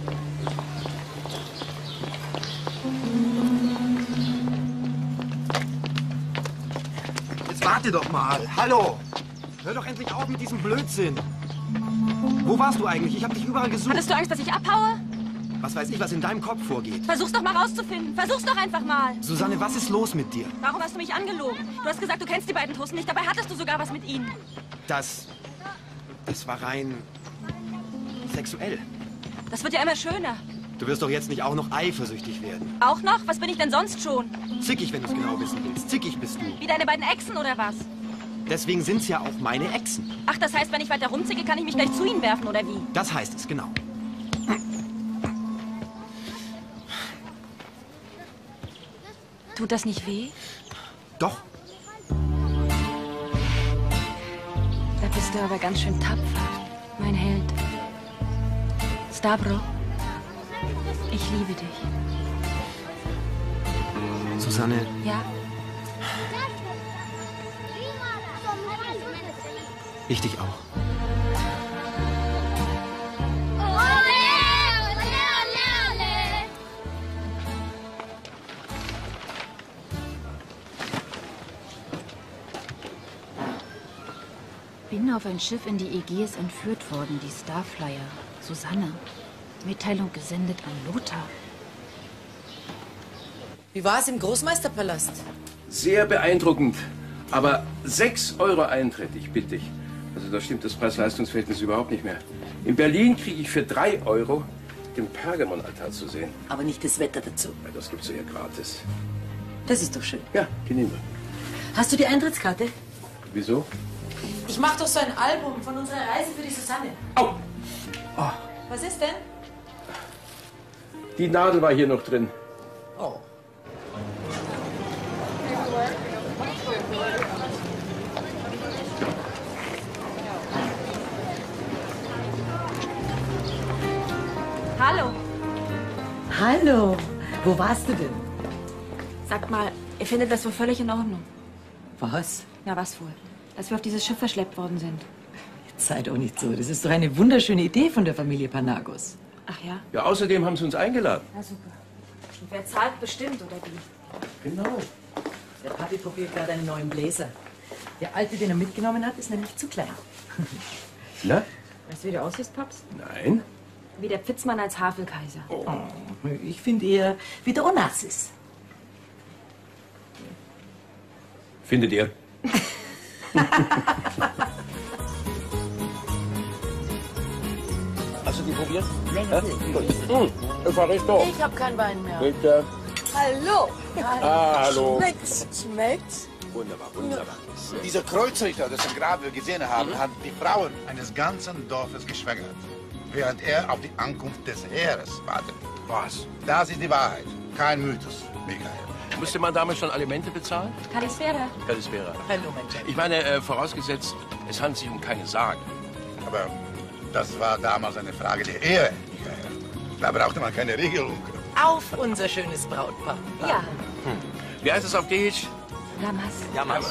Jetzt warte doch mal. Hallo! Hör doch endlich auf mit diesem Blödsinn. Wo warst du eigentlich? Ich habe dich überall gesucht. Hattest du Angst, dass ich abhaue? Was weiß ich, was in deinem Kopf vorgeht? Versuch's doch mal rauszufinden. Versuch's doch einfach mal. Susanne, was ist los mit dir? Warum hast du mich angelogen? Du hast gesagt, du kennst die beiden Tussen nicht. Dabei hattest du sogar was mit ihnen. Das war rein sexuell. Das wird ja immer schöner. Du wirst doch jetzt nicht auch noch eifersüchtig werden. Auch noch? Was bin ich denn sonst schon? Zickig, wenn du es genau wissen willst. Zickig bist du. Wie deine beiden Exen oder was? Deswegen sind's ja auch meine Exen. Ach, das heißt, wenn ich weiter rumzicke, kann ich mich gleich zu ihnen werfen, oder wie? Das heißt es, genau. Tut das nicht weh? Doch. Da bist du aber ganz schön tapfer, mein Held. Stavro, ich liebe dich. Susanne. Ja? Ich dich auch. Bin auf ein Schiff in die Ägäis entführt worden, die Starflyer. Susanne. Mitteilung gesendet an Lothar. Wie war es im Großmeisterpalast? Sehr beeindruckend. Aber 6 € Eintritt, ich bitte dich. Also da stimmt das Preis-Leistungs-Verhältnis überhaupt nicht mehr. In Berlin kriege ich für 3 € den Pergamon-Altar zu sehen. Aber nicht das Wetter dazu. Ja, das gibt's ja hier gratis. Das ist doch schön. Ja, genehm. Hast du die Eintrittskarte? Wieso? Ich mache doch so ein Album von unserer Reise für die Susanne. Au! Oh, Was ist denn? die Nadel war hier noch drin. Oh. Hallo. Hallo. Wo warst du denn? Sagt mal, ihr findet das wohl völlig in Ordnung? Was? Na, was wohl? Dass wir auf dieses Schiff verschleppt worden sind. Jetzt sei doch nicht so. Das ist doch eine wunderschöne Idee von der Familie Panagos. Ach ja? Ja, außerdem haben sie uns eingeladen. Na super. Und wer zahlt bestimmt, oder wie? Genau. Der Papi probiert gerade einen neuen Bläser. Der alte, den er mitgenommen hat, ist nämlich zu klein. Na? Weißt du, wie du aussiehst, Paps? Nein. Wie der Pfitzmann als Havelkaiser. Oh, ich finde eher wie der Onassis. Findet ihr? Hast du die probiert? Ja, gut. Evaristo. Ich habe kein Wein mehr. Bitte. Hallo. Ah, hallo. Schmeckt's? Schmeckt's? Wunderbar, wunderbar. Dieser Kreuzrichter, das Grab wir gesehen haben, hat die Frauen eines ganzen Dorfes geschwängert, während er auf die Ankunft des Heeres wartet. Was? Das ist die Wahrheit, kein Mythos, Michael. Musste man damals schon Alimente bezahlen? Kalispera. Kalispera. Hallo, mein Schatz. Ich meine, vorausgesetzt, es handelt sich um keine Sage. Aber das war damals eine Frage der Ehre, Michael. Da brauchte man keine Regelung. Auf unser schönes Brautpaar. Ja. Wie heißt es auf Deutsch? Lamas. Jammers.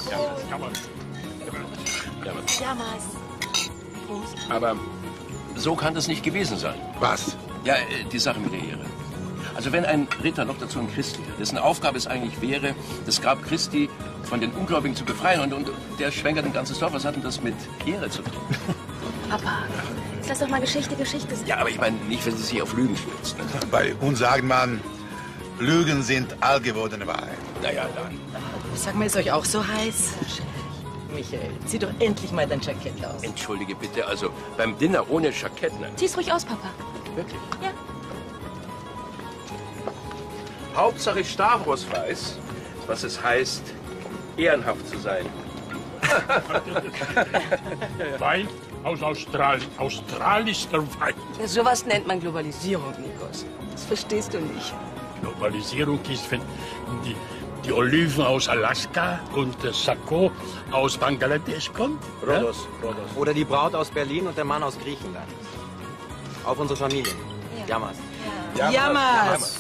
Lamas. Aber so kann das nicht gewesen sein. Was? Ja, die Sache mit der Ehre. Also wenn ein Ritter, noch dazu ein Christlicher, dessen Aufgabe es eigentlich wäre, das Grab Christi von den Ungläubigen zu befreien und der schwängert ein ganzes Dorf, was hat denn das mit Ehre zu tun? Papa, jetzt lass doch mal Geschichte Geschichte sein. Ja, aber ich meine nicht, wenn sie sich auf Lügen stürzt. Ne? Bei uns sagt man, Lügen sind allgewordene Wahrheit. Naja, dann. Sag mal, ist euch auch so heiß? Michael, zieh doch endlich mal dein Jackett aus. Entschuldige bitte, also beim Dinner ohne Jackett, ne? Zieh's ruhig aus, Papa. Wirklich? Ja. Hauptsache Stavros weiß, was es heißt, ehrenhaft zu sein. Wein aus Australien. Australischer Wein. Ja, sowas nennt man Globalisierung, Nikos. Das verstehst du nicht. Globalisierung ist, wenn die Oliven aus Alaska und der Sakko aus Bangladesch kommt. Rhodos. Oder die Braut aus Berlin und der Mann aus Griechenland. Auf unsere Familie. Jammers. Jammers.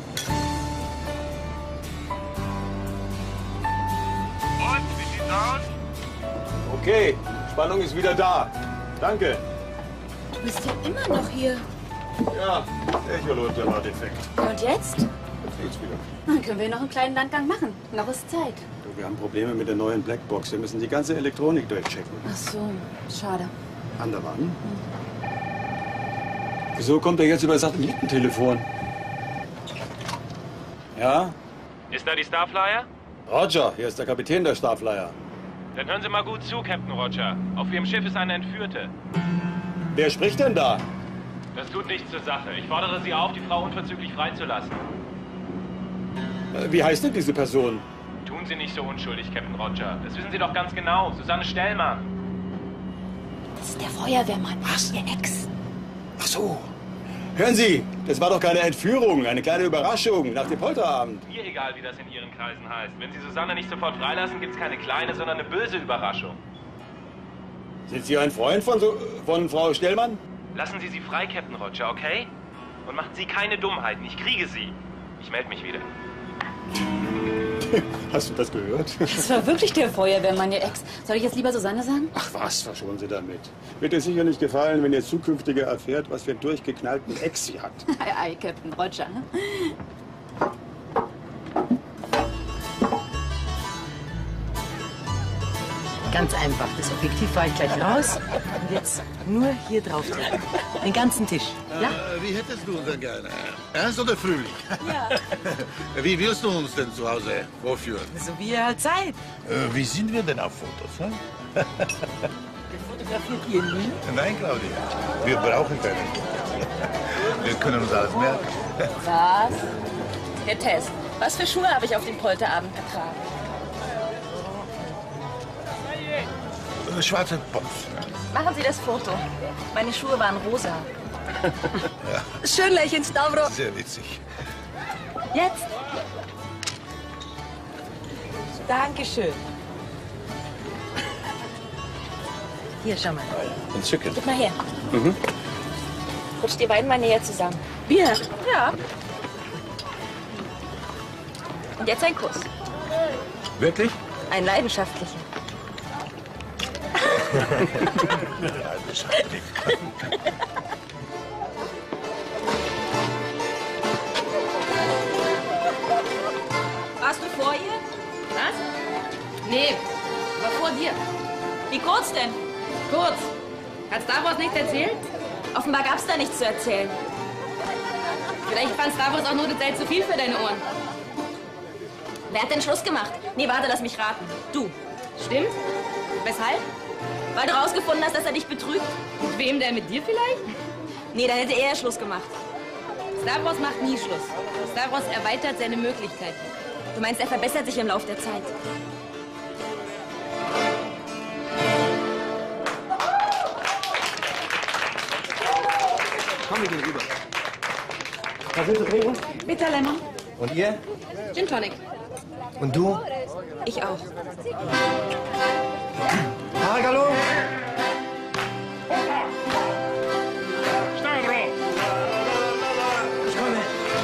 Und, wie sieht's aus? Okay, Spannung ist wieder da. Danke. Du bist ja immer noch hier. Ja, Echolot war defekt. Und jetzt? Jetzt geht's wieder. Dann können wir noch einen kleinen Landgang machen. Noch ist Zeit. Du, wir haben Probleme mit der neuen Blackbox. Wir müssen die ganze Elektronik durchchecken. Ach so, schade. Andermann? Wieso kommt er jetzt über Satellitentelefon? Ja? Ist da die Starflyer? Roger, hier ist der Kapitän der Starflyer. Dann hören Sie mal gut zu, Captain Roger. Auf Ihrem Schiff ist eine Entführte. Wer spricht denn da? Das tut nichts zur Sache. Ich fordere Sie auf, die Frau unverzüglich freizulassen. Wie heißt denn diese Person? Tun Sie nicht so unschuldig, Captain Roger. Das wissen Sie doch ganz genau. Susanne Stellmann. Das ist der Feuerwehrmann. Was? Ihr Ex. Ach so. Hören Sie, das war doch keine Entführung, eine kleine Überraschung nach dem Polterabend. Mir egal, wie das in Ihren Kreisen heißt. Wenn Sie Susanne nicht sofort freilassen, gibt's keine kleine, sondern eine böse Überraschung. Sind Sie ein Freund von Frau Stellmann? Lassen Sie sie frei, Captain Roger, okay? Und machen Sie keine Dummheiten. Ich kriege Sie. Ich melde mich wieder. Hast du das gehört? Das war wirklich der Feuerwehrmann, Ihr Ex. Soll ich jetzt lieber Susanne sagen? Ach was, verschonen Sie damit. Wird dir sicher nicht gefallen, wenn Ihr Zukünftiger erfährt, was für einen durchgeknallten Ex sie hat. Ei, ei, Captain Roger. Ganz einfach. Das Objektiv fahre ich gleich raus und jetzt nur hier drauf drücken. Den ganzen Tisch. Ja? Wie hättest du uns denn gerne? Ernst oder Frühling? Ja. Wie willst du uns denn zu Hause vorführen? So wie ihr halt seid. Wie sind wir denn auf Fotos? Hm? Fotografiert ihr nie? Nein, Claudia. Wir brauchen keine Fotos. Wir können uns alles merken. Was? Der Test. Was für Schuhe habe ich auf dem Polterabend getragen? Schwarze Pops. Machen Sie das Foto. Meine Schuhe waren rosa. Ja. Schön lächeln, Stavro. Sehr witzig. Jetzt. Dankeschön. Hier, schau mal. Entzückend. Gib mal her. Mhm. Rutscht ihr beiden mal näher zusammen. Wir? Ja. Und jetzt ein Kuss. Wirklich? Ein leidenschaftlicher. Leidenschaftlich. Warst du vor ihr? Was? Nee, war vor dir. Wie kurz denn? Kurz. Hat Stavros nichts erzählt? Offenbar gab's da nichts zu erzählen. Vielleicht fand Stavros auch nur das Seil zu viel für deine Ohren. Wer hat denn Schluss gemacht? Nee, warte, lass mich raten. Du. Stimmt? Weshalb? Weil du rausgefunden hast, dass er dich betrügt? Mit wem, der mit dir vielleicht? Nee, dann hätte er Schluss gemacht. Stavros macht nie Schluss. Stavros erweitert seine Möglichkeiten. Du meinst, er verbessert sich im Lauf der Zeit? Komm, wir gehen rüber. Was willst du trinken? Bitte, Lemon. Und ihr? Gin Tonic. Und du? Ich auch. Tarek, hallo? Ich komme.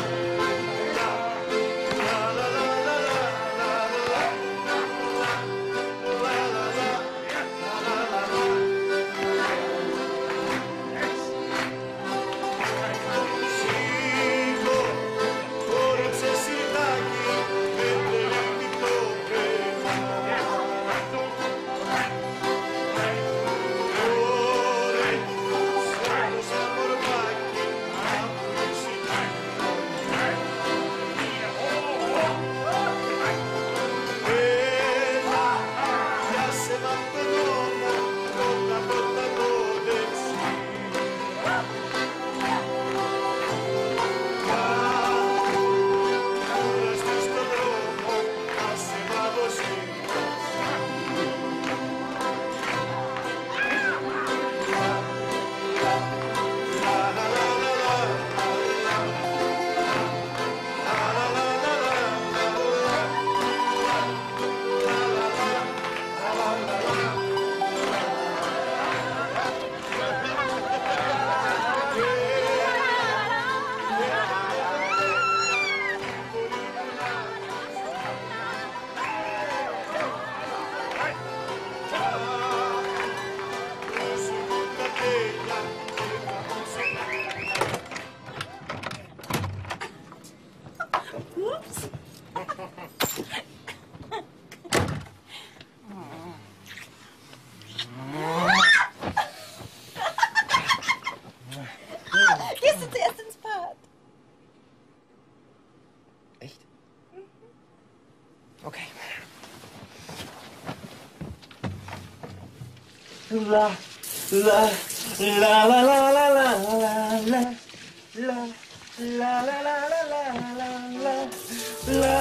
Gehst du zuerst ins Bad? Echt? Okay. La la la la la la la la la la la la la la la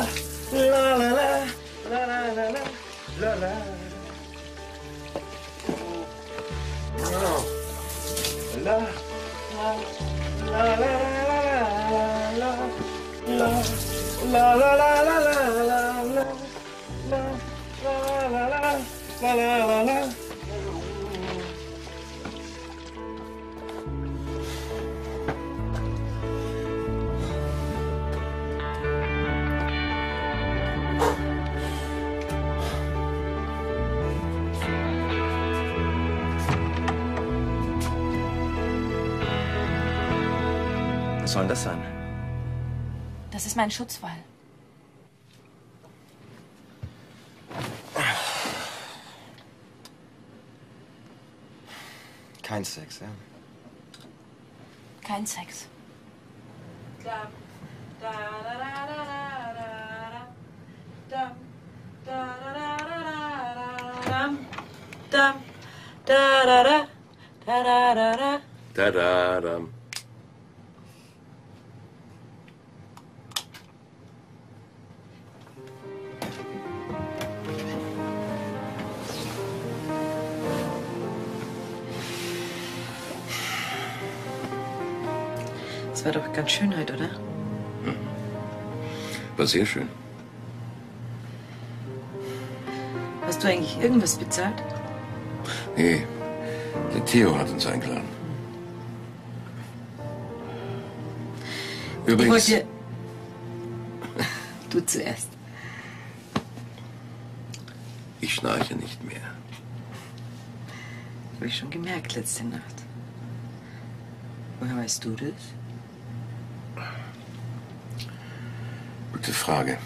la la la. La Was soll denn das sein? Das ist mein Schutzwall. Kein Sex, ja? Kein Sex. Da-da-dam. Das war doch ganz schön heute, oder? War sehr schön. Hast du eigentlich irgendwas bezahlt? Nee, der Theo hat uns eingeladen. Übrigens... Ich wollte... Du zuerst. Ich schnarche nicht mehr. Habe ich schon gemerkt letzte Nacht. Woher weißt du das? Gute Frage.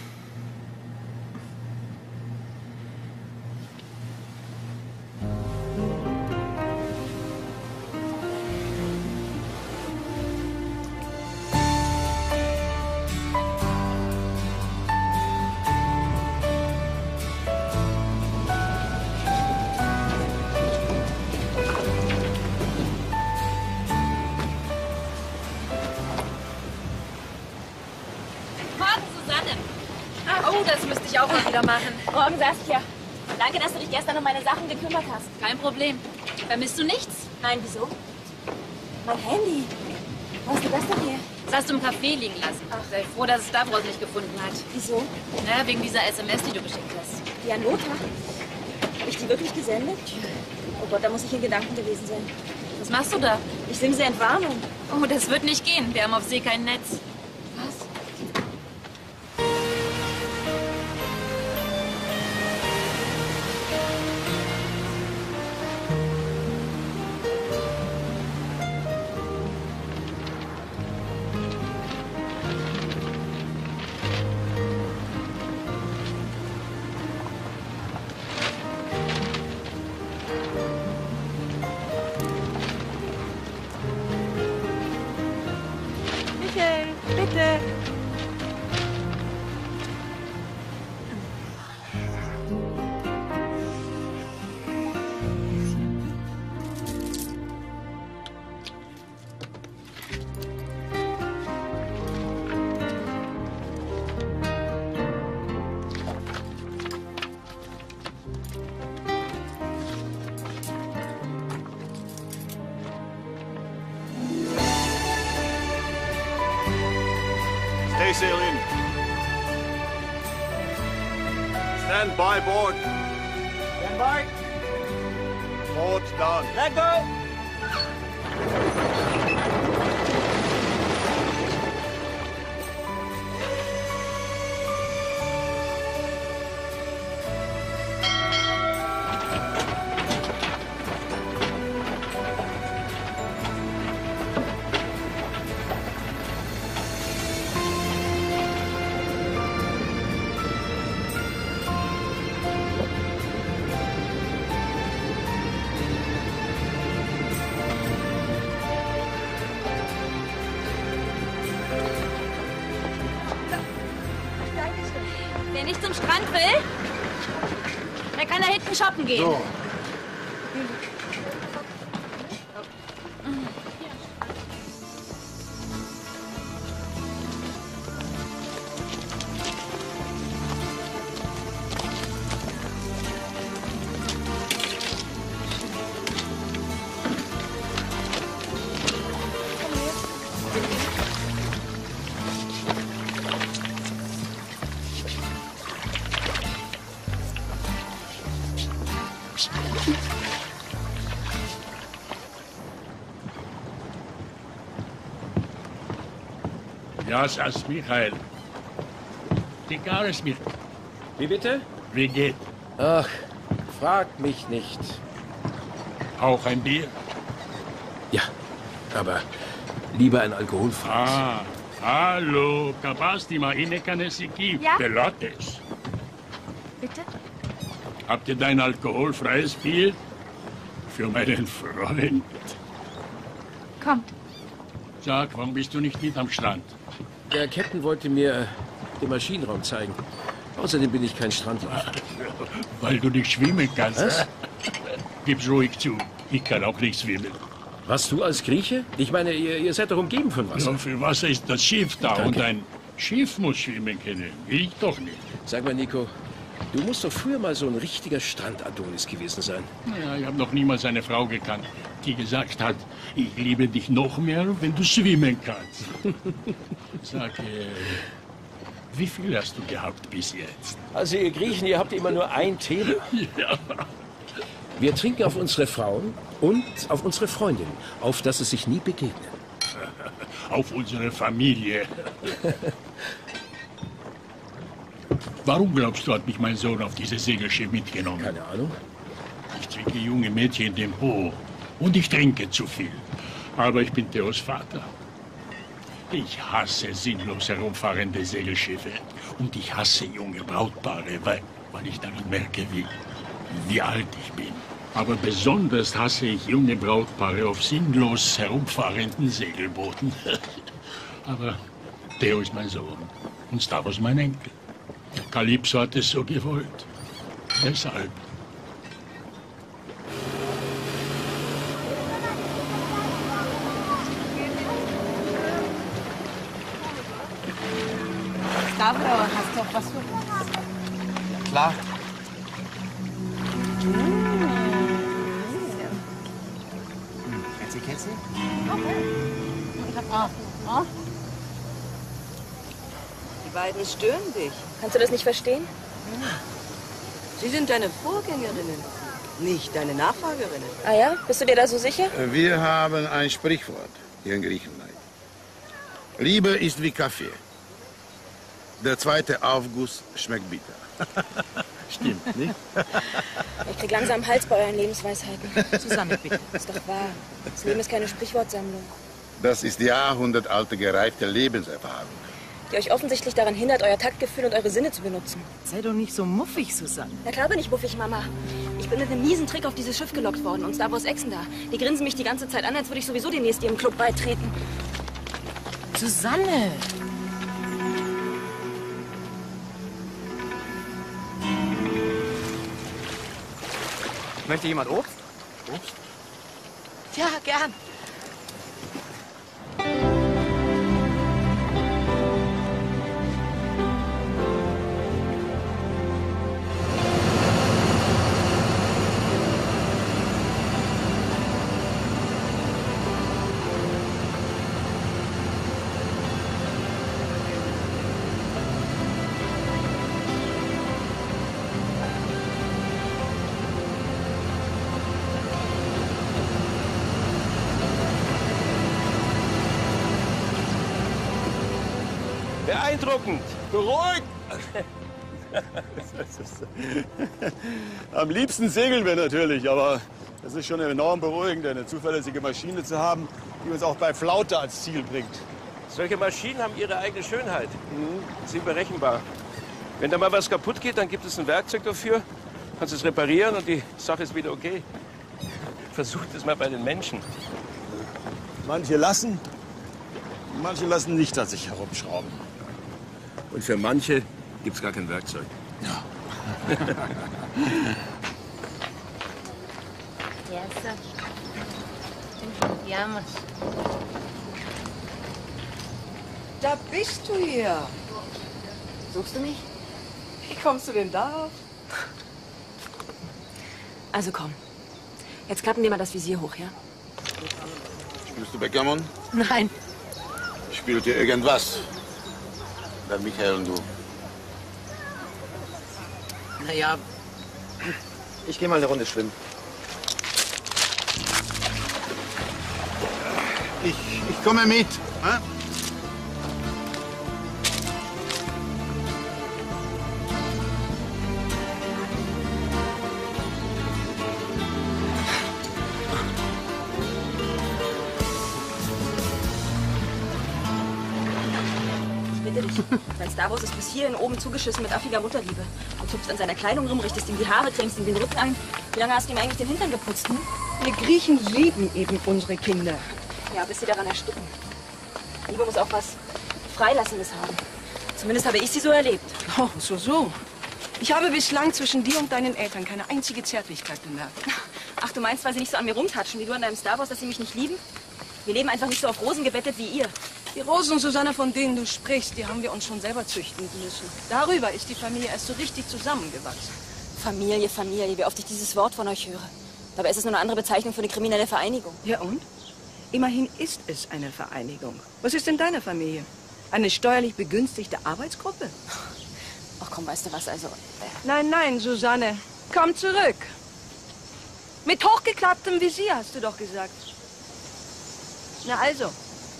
Morgen, Saskia. Danke, dass du dich gestern um meine Sachen gekümmert hast. Kein Problem. Vermisst du nichts? Nein, wieso? Mein Handy. Wo hast du das denn her? Das hast du im Café liegen lassen. Ach. Sei froh, dass es Stavros nicht gefunden hat. Wieso? Na, wegen dieser SMS, die du geschickt hast. Die an Lothar? Habe ich die wirklich gesendet? Oh Gott, da muss ich in Gedanken gewesen sein. Was machst du da? Ich simse Entwarnung. Oh, das wird nicht gehen. Wir haben auf See kein Netz. Was? Bitte. Stay sail in. Stand by board. Stand by. Board down. Let go. Wer nicht zum Strand will, der kann da hinten shoppen gehen. So. Ja, Sas Michael. Wie geht es mir? Wie bitte? Wie geht? Ach, frag mich nicht. Auch ein Bier? Ja, aber lieber ein alkoholfreies. Ah, hallo, capasti, ma inne canesiki. Ja? Pelotes. Bitte? Habt ihr dein alkoholfreies Bier? Für meinen Freund. Kommt. Sag, warum bist du nicht mit am Strand? Der Captain wollte mir den Maschinenraum zeigen. Außerdem bin ich kein Strandler. Weil du nicht schwimmen kannst. Was? Gib's ruhig zu. Ich kann auch nicht schwimmen. Was, du als Grieche? Ich meine, ihr seid doch umgeben von Wasser. Ja, für Wasser ist das Schiff da. Danke. Und ein Schiff muss schwimmen können. Ich doch nicht. Sag mal, Nico, du musst doch früher mal so ein richtiger Strandadonis gewesen sein. Ja, ich habe noch niemals eine Frau gekannt, die gesagt hat, ich liebe dich noch mehr, wenn du schwimmen kannst. Sag, wie viel hast du gehabt bis jetzt? Also ihr Griechen, ihr habt immer nur ein Thema. Ja. Wir trinken auf unsere Frauen und auf unsere Freundinnen, auf dass es sich nie begegnen. Auf unsere Familie. Warum glaubst du, hat mich mein Sohn auf dieses Segelschiff mitgenommen? Keine Ahnung. Ich zwicke junge Mädchen in den Po und ich trinke zu viel. Aber ich bin Theos Vater. Ich hasse sinnlos herumfahrende Segelschiffe. Und ich hasse junge Brautpaare, weil ich daran merke, wie alt ich bin. Aber besonders hasse ich junge Brautpaare auf sinnlos herumfahrenden Segelbooten. Aber Theo ist mein Sohn und Stavros mein Enkel. Kalypso hat es so gewollt. Deshalb. Stavro, hast du auch was für uns? Ja, klar. Kennst du? Die beiden stören dich. Kannst du das nicht verstehen? Sie sind deine Vorgängerinnen, nicht deine Nachfolgerinnen. Ah ja? Bist du dir da so sicher? Wir haben ein Sprichwort hier in Griechenland. Liebe ist wie Kaffee. Der zweite Aufguss schmeckt bitter. Stimmt, nicht? Ich krieg langsam Hals bei euren Lebensweisheiten. Susanne, bitte. Ist doch wahr. Das Leben ist keine Sprichwortsammlung, Das ist jahrhundertalte gereifte Lebenserfahrung. die euch offensichtlich daran hindert, euer Taktgefühl und eure Sinne zu benutzen. Sei doch nicht so muffig, Susanne. Na klar bin ich muffig, Mama. Ich bin mit einem miesen Trick auf dieses Schiff gelockt worden und Stavros Exen da. Die grinsen mich die ganze Zeit an, als würde ich sowieso demnächst ihrem Club beitreten. Susanne! Möchte jemand Obst? Obst? Ja, gern. Beeindruckend. Beruhigt. Am liebsten segeln wir natürlich, aber es ist schon enorm beruhigend, eine zuverlässige Maschine zu haben, die uns auch bei Flaute ans Ziel bringt. Solche Maschinen haben ihre eigene Schönheit. Sie sind berechenbar. Wenn da mal was kaputt geht, dann gibt es ein Werkzeug dafür. Kannst es reparieren und die Sache ist wieder okay. Versucht es mal bei den Menschen. Manche lassen nicht an sich herumschrauben. Und für manche gibt es gar kein Werkzeug. Ja. Da bist du hier. Suchst du mich? Wie kommst du denn darauf? Also komm. Jetzt klappen wir mal das Visier hoch, ja? Spielst du Backgammon? Nein. Spielt ihr irgendwas? Der Michael und du. Naja, ich gehe mal eine Runde schwimmen. Ich komme mit. bitte dich. Dein Stavros ist bis hierhin oben zugeschissen mit affiger Mutterliebe. Du tupfst an seiner Kleidung rum, richtest ihm die Haare, cremst ihm den Rücken ein. Wie lange hast du ihm eigentlich den Hintern geputzt, hm? Wir Griechen lieben eben unsere Kinder. Ja, bis sie daran ersticken. Liebe muss auch was Freilassendes haben. Zumindest habe ich sie so erlebt. Oh, so. Ich habe bislang zwischen dir und deinen Eltern keine einzige Zärtlichkeit bemerkt. Ach, du meinst, weil sie nicht so an mir rumtatschen wie du an deinem Stavros, dass sie mich nicht lieben? Wir leben einfach nicht so auf Rosen gebettet wie ihr. Die Rosen, Susanne, von denen du sprichst, die haben wir uns schon selber züchten müssen. Darüber ist die Familie erst so richtig zusammengewachsen. Familie, wie oft ich dieses Wort von euch höre. Dabei ist es nur eine andere Bezeichnung für eine kriminelle Vereinigung. Ja und? Immerhin ist es eine Vereinigung. Was ist denn deine Familie? Eine steuerlich begünstigte Arbeitsgruppe? Ach komm, weißt du was, also... Nein, Susanne. Komm zurück. Mit hochgeklapptem Visier, hast du doch gesagt. Na also.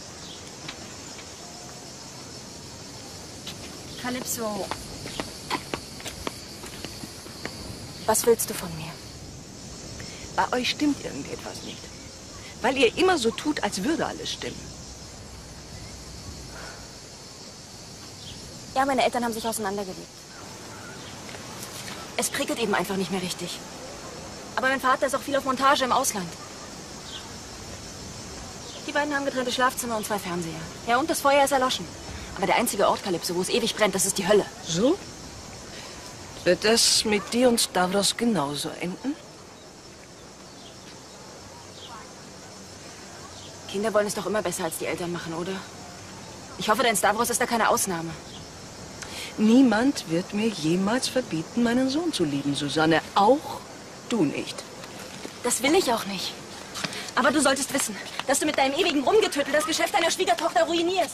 Calypso. Was willst du von mir? Bei euch stimmt irgendetwas nicht. Weil ihr immer so tut, als würde alles stimmen. Ja, meine Eltern haben sich auseinandergelebt. Es prickelt eben einfach nicht mehr richtig. Aber mein Vater ist auch viel auf Montage im Ausland. Die beiden haben getrennte Schlafzimmer und 2 Fernseher. Ja, und das Feuer ist erloschen. Aber der einzige Ort, Calypso, wo es ewig brennt, das ist die Hölle. So? Wird das mit dir und Stavros genauso enden? Kinder wollen es doch immer besser, als die Eltern machen, oder? Ich hoffe, dein Stavros ist da keine Ausnahme. Niemand wird mir jemals verbieten, meinen Sohn zu lieben, Susanne. Auch du nicht. Das will ich auch nicht. Aber du solltest wissen, dass du mit deinem ewigen Rumgetüttel das Geschäft deiner Schwiegertochter ruinierst.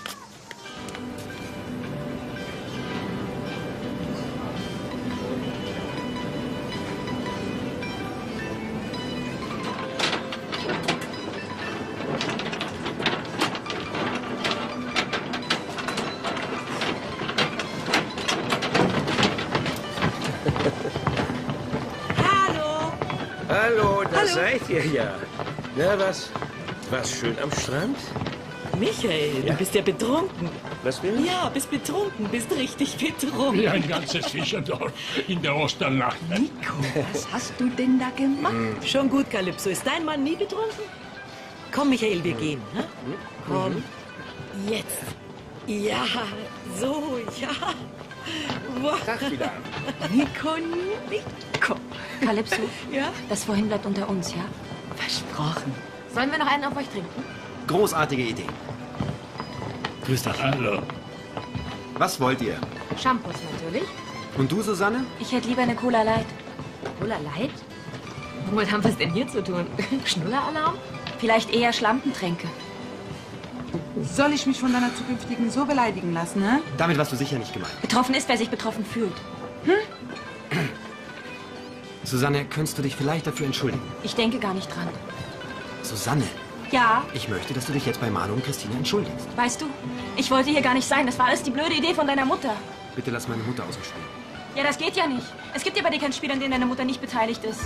Hallo, da seid ihr ja. Na, was schön am Strand? Michael, Ja? du bist ja betrunken. Was will ich? Ja, bist betrunken, bist richtig betrunken. Wie ein ganzes Fischerdorf in der Osternacht. Nico, was hast du denn da gemacht? Schon gut, Calypso. Ist dein Mann nie betrunken? Komm, Michael, wir gehen. Hä? Komm, jetzt. Ja, so, ja. Ach, wieder. Nico. Calypso, Ja? das vorhin bleibt unter uns, ja? Versprochen. Sollen wir noch einen auf euch trinken? Großartige Idee. Grüß dich. Hallo. Was wollt ihr? Shampoos natürlich. Und du, Susanne? Ich hätte lieber eine Cola Light. Cola Light? Womit haben wir es denn hier zu tun? Schnulleralarm? Vielleicht eher Schlampentränke. Soll ich mich von deiner zukünftigen so beleidigen lassen, ne? Damit warst du sicher nicht gemeint. Betroffen ist, wer sich betroffen fühlt. Susanne, könntest du dich vielleicht dafür entschuldigen? Ich denke gar nicht dran. Susanne, Ja, ich möchte, dass du dich jetzt bei Manu und Christine entschuldigst. weißt du, ich wollte hier gar nicht sein. Das war alles die blöde Idee von deiner Mutter. Bitte lass meine Mutter außen Spiel. Ja, das geht ja nicht. Es gibt ja bei dir kein Spiel, an dem deine Mutter nicht beteiligt ist.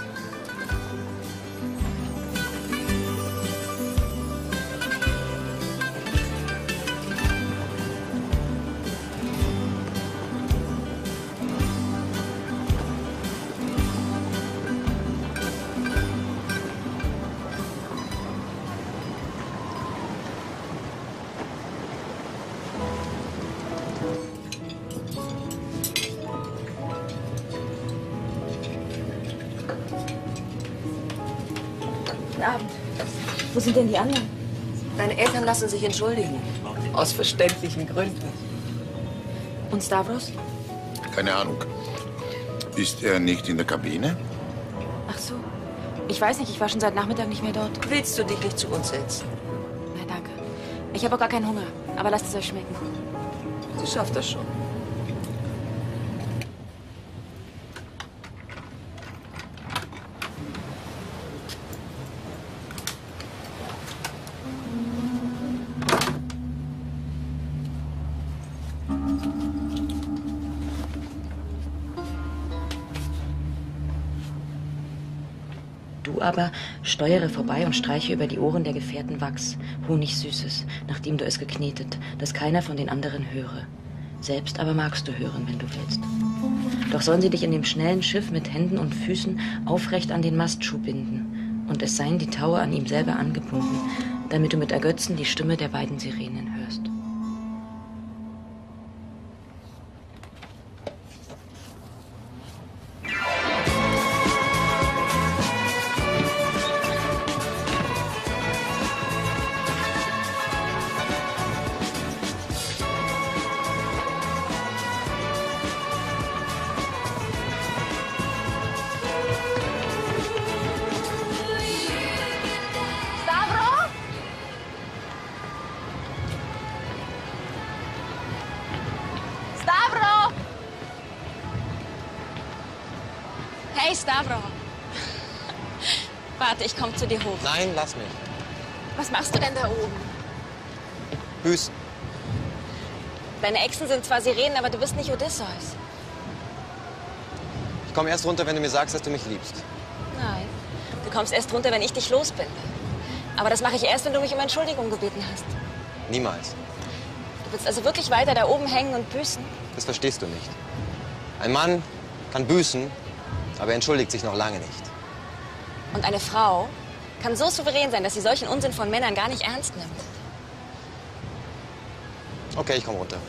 Guten Abend. Wo sind denn die anderen? Deine Eltern lassen sich entschuldigen. Aus verständlichen Gründen. Und Stavros? Keine Ahnung. Ist er nicht in der Kabine? Ach so. Ich weiß nicht, ich war schon seit Nachmittag nicht mehr dort. Willst du dich nicht zu uns setzen? Nein, danke. Ich habe auch gar keinen Hunger. Aber lasst es euch schmecken. Sie schafft das schon. aber steuere vorbei und streiche über die Ohren der Gefährten Wachs, Honigsüßes, nachdem du es geknetet, dass keiner von den anderen höre. Selbst aber magst du hören, wenn du willst. Doch sollen sie dich in dem schnellen Schiff mit Händen und Füßen aufrecht an den Mastschuh binden, und es seien die Taue an ihm selber angebunden, damit du mit Ergötzen die Stimme der beiden Sirenen hörst. Hey, Stavro. Warte, ich komm zu dir hoch. Nein, lass mich. Was machst du denn da oben? Büßen. Deine Echsen sind zwar Sirenen, aber du bist nicht Odysseus. Ich komme erst runter, wenn du mir sagst, dass du mich liebst. Nein, du kommst erst runter, wenn ich dich losbinde. Aber das mache ich erst, wenn du mich um Entschuldigung gebeten hast. Niemals. Du willst also wirklich weiter da oben hängen und büßen? Das verstehst du nicht. Ein Mann kann büßen, aber er entschuldigt sich noch lange nicht. Und eine Frau kann so souverän sein, dass sie solchen Unsinn von Männern gar nicht ernst nimmt. Okay, ich komme runter.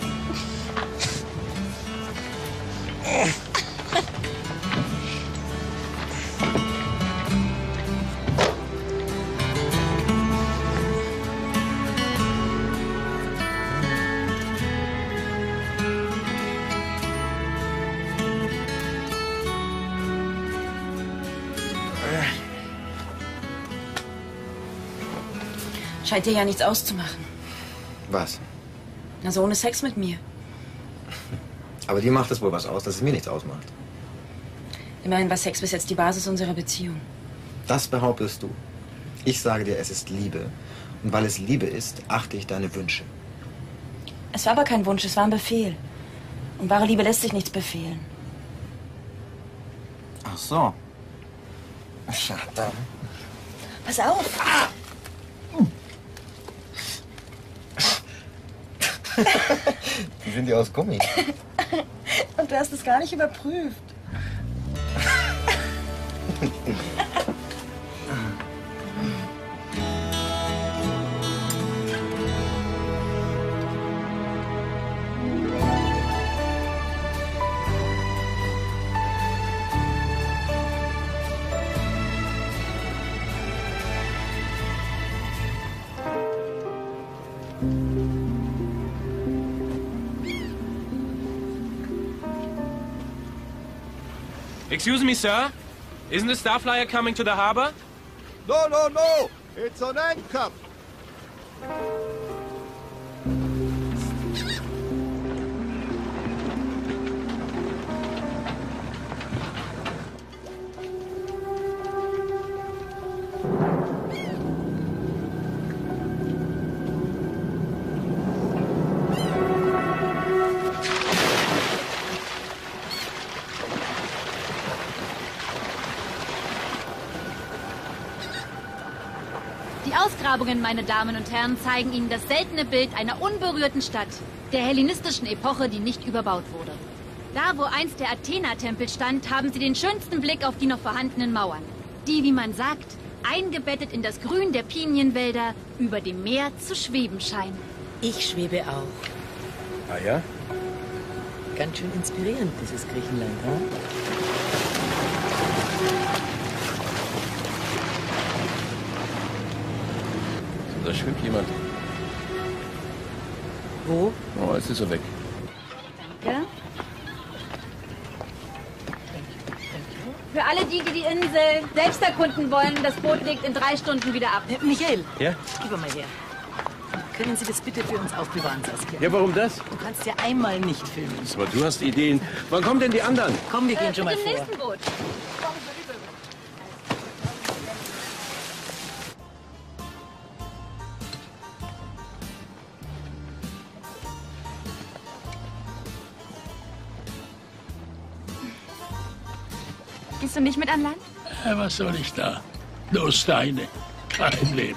Scheint dir ja nichts auszumachen. Was? Na, so ohne Sex mit mir. Aber dir macht es wohl was aus, dass es mir nichts ausmacht. Immerhin war Sex bis jetzt die Basis unserer Beziehung. Das behauptest du. Ich sage dir, es ist Liebe. Und weil es Liebe ist, achte ich deine Wünsche. Es war aber kein Wunsch, es war ein Befehl. Und wahre Liebe lässt sich nichts befehlen. Ach so. Schade. Pass auf! Die sind ja aus Gummi. Und du hast es gar nicht überprüft. Excuse me, sir. Isn't the Starflyer coming to the harbor? No, no, no! It's an anchor! Die Ausgrabungen, meine Damen und Herren, zeigen Ihnen das seltene Bild einer unberührten Stadt, der hellenistischen Epoche, die nicht überbaut wurde. Da, wo einst der Athena-Tempel stand, haben Sie den schönsten Blick auf die noch vorhandenen Mauern, die, wie man sagt, eingebettet in das Grün der Pinienwälder über dem Meer zu schweben scheinen. Ich schwebe auch. Ah ja? Ganz schön inspirierend, dieses Griechenland, hm? Da schwimmt jemand. Wo? Oh, jetzt ist er weg. Danke. Für alle die die Insel selbst erkunden wollen, das Boot legt in 3 Stunden wieder ab. Michael, Ja? gib mal her. Können Sie das bitte für uns aufbewahren, Saskia? Ja, warum das? Du kannst ja einmal nicht filmen. Aber du hast Ideen. Wann kommen denn die anderen? Komm, wir gehen schon mal Mit dem vor. nächsten Boot. Gehst du nicht mit an Land? Ja, was soll ich da? Nur Steine, kein Leben.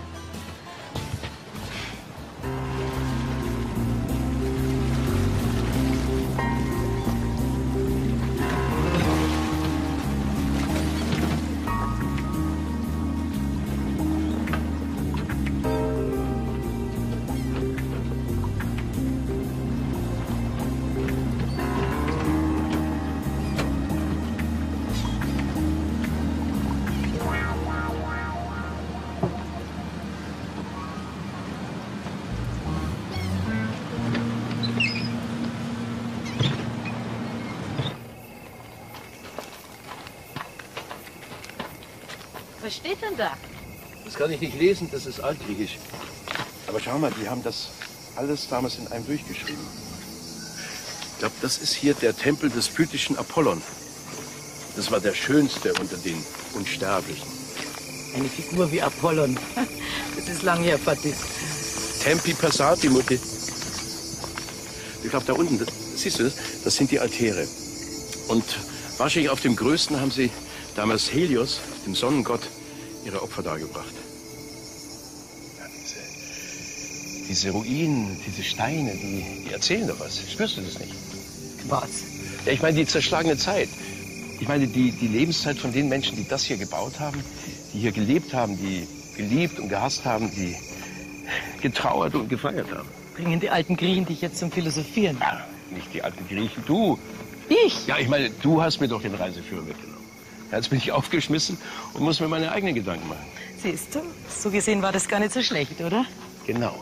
Was steht denn da? Das kann ich nicht lesen, das ist altgriechisch. Aber schau mal, die haben das alles damals in einem durchgeschrieben. Ich glaube, das ist hier der Tempel des pythischen Apollon. Das war der schönste unter den Unsterblichen. Eine Figur wie Apollon. Das ist lang her, Fatih. Tempi passati, Mutti. Ich glaube, da unten, siehst du das? Das sind die Altäre. Und wahrscheinlich auf dem größten haben sie damals Helios, dem Sonnengott, ihre Opfer dargebracht. Ja, diese Ruinen, diese Steine, die erzählen doch was. Spürst du das nicht? Was? Ja, ich meine, die zerschlagene Zeit. Ich meine, die Lebenszeit von den Menschen, die das hier gebaut haben, die hier gelebt haben, die geliebt und gehasst haben, die getrauert und gefeiert haben. Bringen die alten Griechen dich jetzt zum Philosophieren? Ja, nicht die alten Griechen, du. Ich? Ja, ich meine, du hast mir doch den Reiseführer mitgenommen. Jetzt bin ich aufgeschmissen und muss mir meine eigenen Gedanken machen. Siehst du, so gesehen war das gar nicht so schlecht, oder? Genau.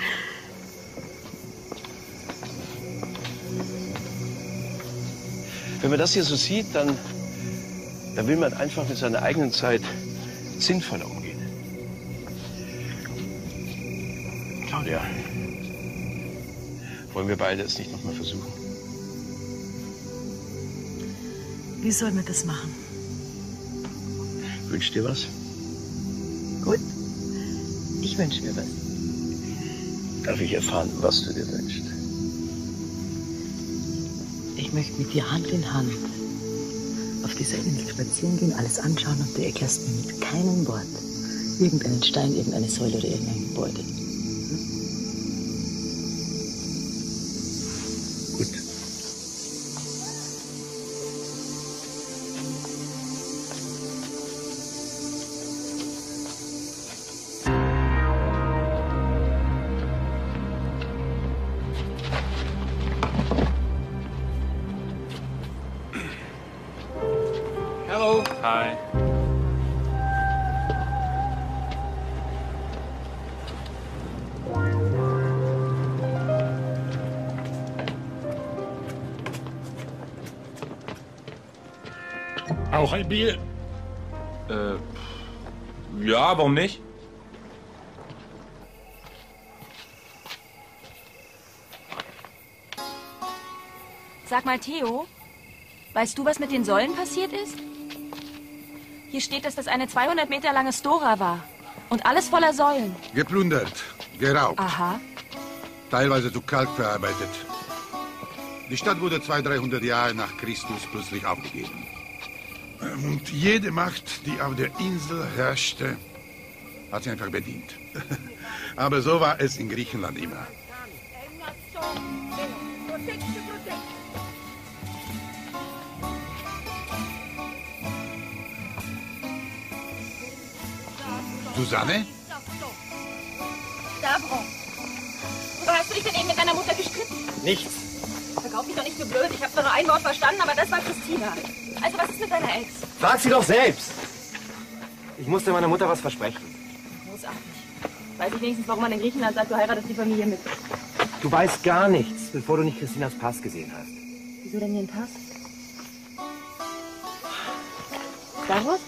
Wenn man das hier so sieht, dann will man einfach mit seiner eigenen Zeit sinnvoller umgehen. Claudia, wollen wir beide es nicht noch mal versuchen? Wie soll man das machen? Wünsch dir was? Gut. Ich wünsche mir was. Darf ich erfahren, was du dir wünschst? Ich möchte mit dir Hand in Hand auf dieser Insel spazieren gehen, alles anschauen und du erklärst mir mit keinem Wort irgendeinen Stein, irgendeine Säule oder irgendein Gebäude. Gut. Hello. Hi. Auch ein Bier? Ja, warum nicht? Sag mal, Theo, weißt du, was mit den Säulen passiert ist? Hier steht, dass das eine 200 Meter lange Stora war. Und alles voller Säulen. Geplündert, geraubt, Aha. teilweise zu Kalk verarbeitet. Die Stadt wurde 200-300 Jahre nach Christus plötzlich aufgegeben. Und jede Macht, die auf der Insel herrschte, hat sie einfach bedient. Aber so war es in Griechenland immer. Susanne? Stavro, worüber hast du dich denn eben mit deiner Mutter gestritten? Nichts. Verkauf dich doch nicht so blöd. Ich habe zwar nur ein Wort verstanden, aber das war Christina. Also was ist mit deiner Ex? Frag sie doch selbst. Ich musste meiner Mutter was versprechen. Großartig. Weiß ich wenigstens, warum man in Griechenland sagt, du heiratest die Familie mit. Du weißt gar nichts, bevor du nicht Christinas Pass gesehen hast. Wieso denn den Pass? Stavros?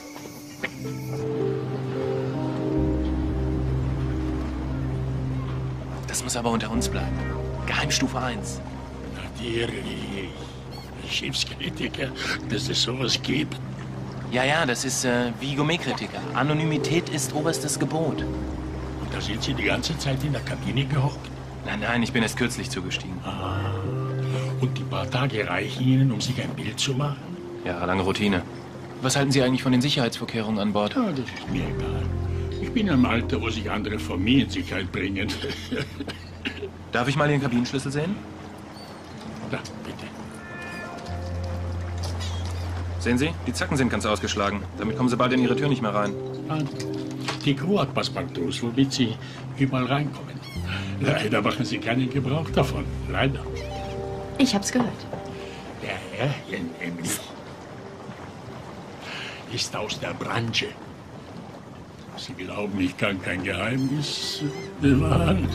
Das muss aber unter uns bleiben. Geheimstufe 1. Natürlich. Schiffskritiker, dass es sowas gibt. Ja, das ist wie Gourmet-Kritiker. Anonymität ist oberstes Gebot. Und da sind Sie die ganze Zeit in der Kabine gehockt? Nein, ich bin erst kürzlich zugestiegen. Ah. Und die paar Tage reichen Ihnen, um sich ein Bild zu machen? Ja, lange Routine. Was halten Sie eigentlich von den Sicherheitsvorkehrungen an Bord? Ja, das ist mir egal. Ich bin im Alter, wo sich andere vor mir in Sicherheit bringen. Darf ich mal Ihren Kabinenschlüssel sehen? Da, bitte. Sehen Sie, die Zacken sind ganz ausgeschlagen. Damit kommen Sie bald in Ihre Tür nicht mehr rein. Die Crew hat Passepartouts, womit sie überall reinkommen. Leider machen sie keinen Gebrauch davon. Leider. Ich hab's gehört. Der Herr Emily ist aus der Branche. Sie glauben, ich kann kein Geheimnis bewahren.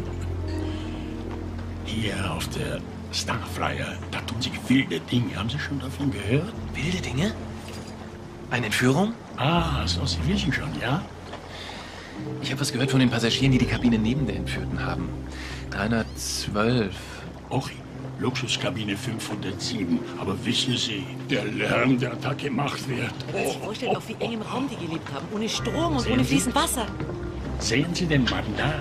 Hier auf der Starflyer, da tun sich wilde Dinge. Haben Sie schon davon gehört? Wilde Dinge? Eine Entführung? Ah, so, Sie wissen schon, ja? Ich habe was gehört von den Passagieren, die die Kabine neben der Entführten haben. 312. Och, Luxuskabine 507. Aber wissen Sie, der Lärm, der da gemacht wird. Man kann sich vorstellen, auf wie engem Raum die gelebt haben. Ohne Strom und Sehen ohne Sie? fließend Wasser. Sehen Sie den Mann da?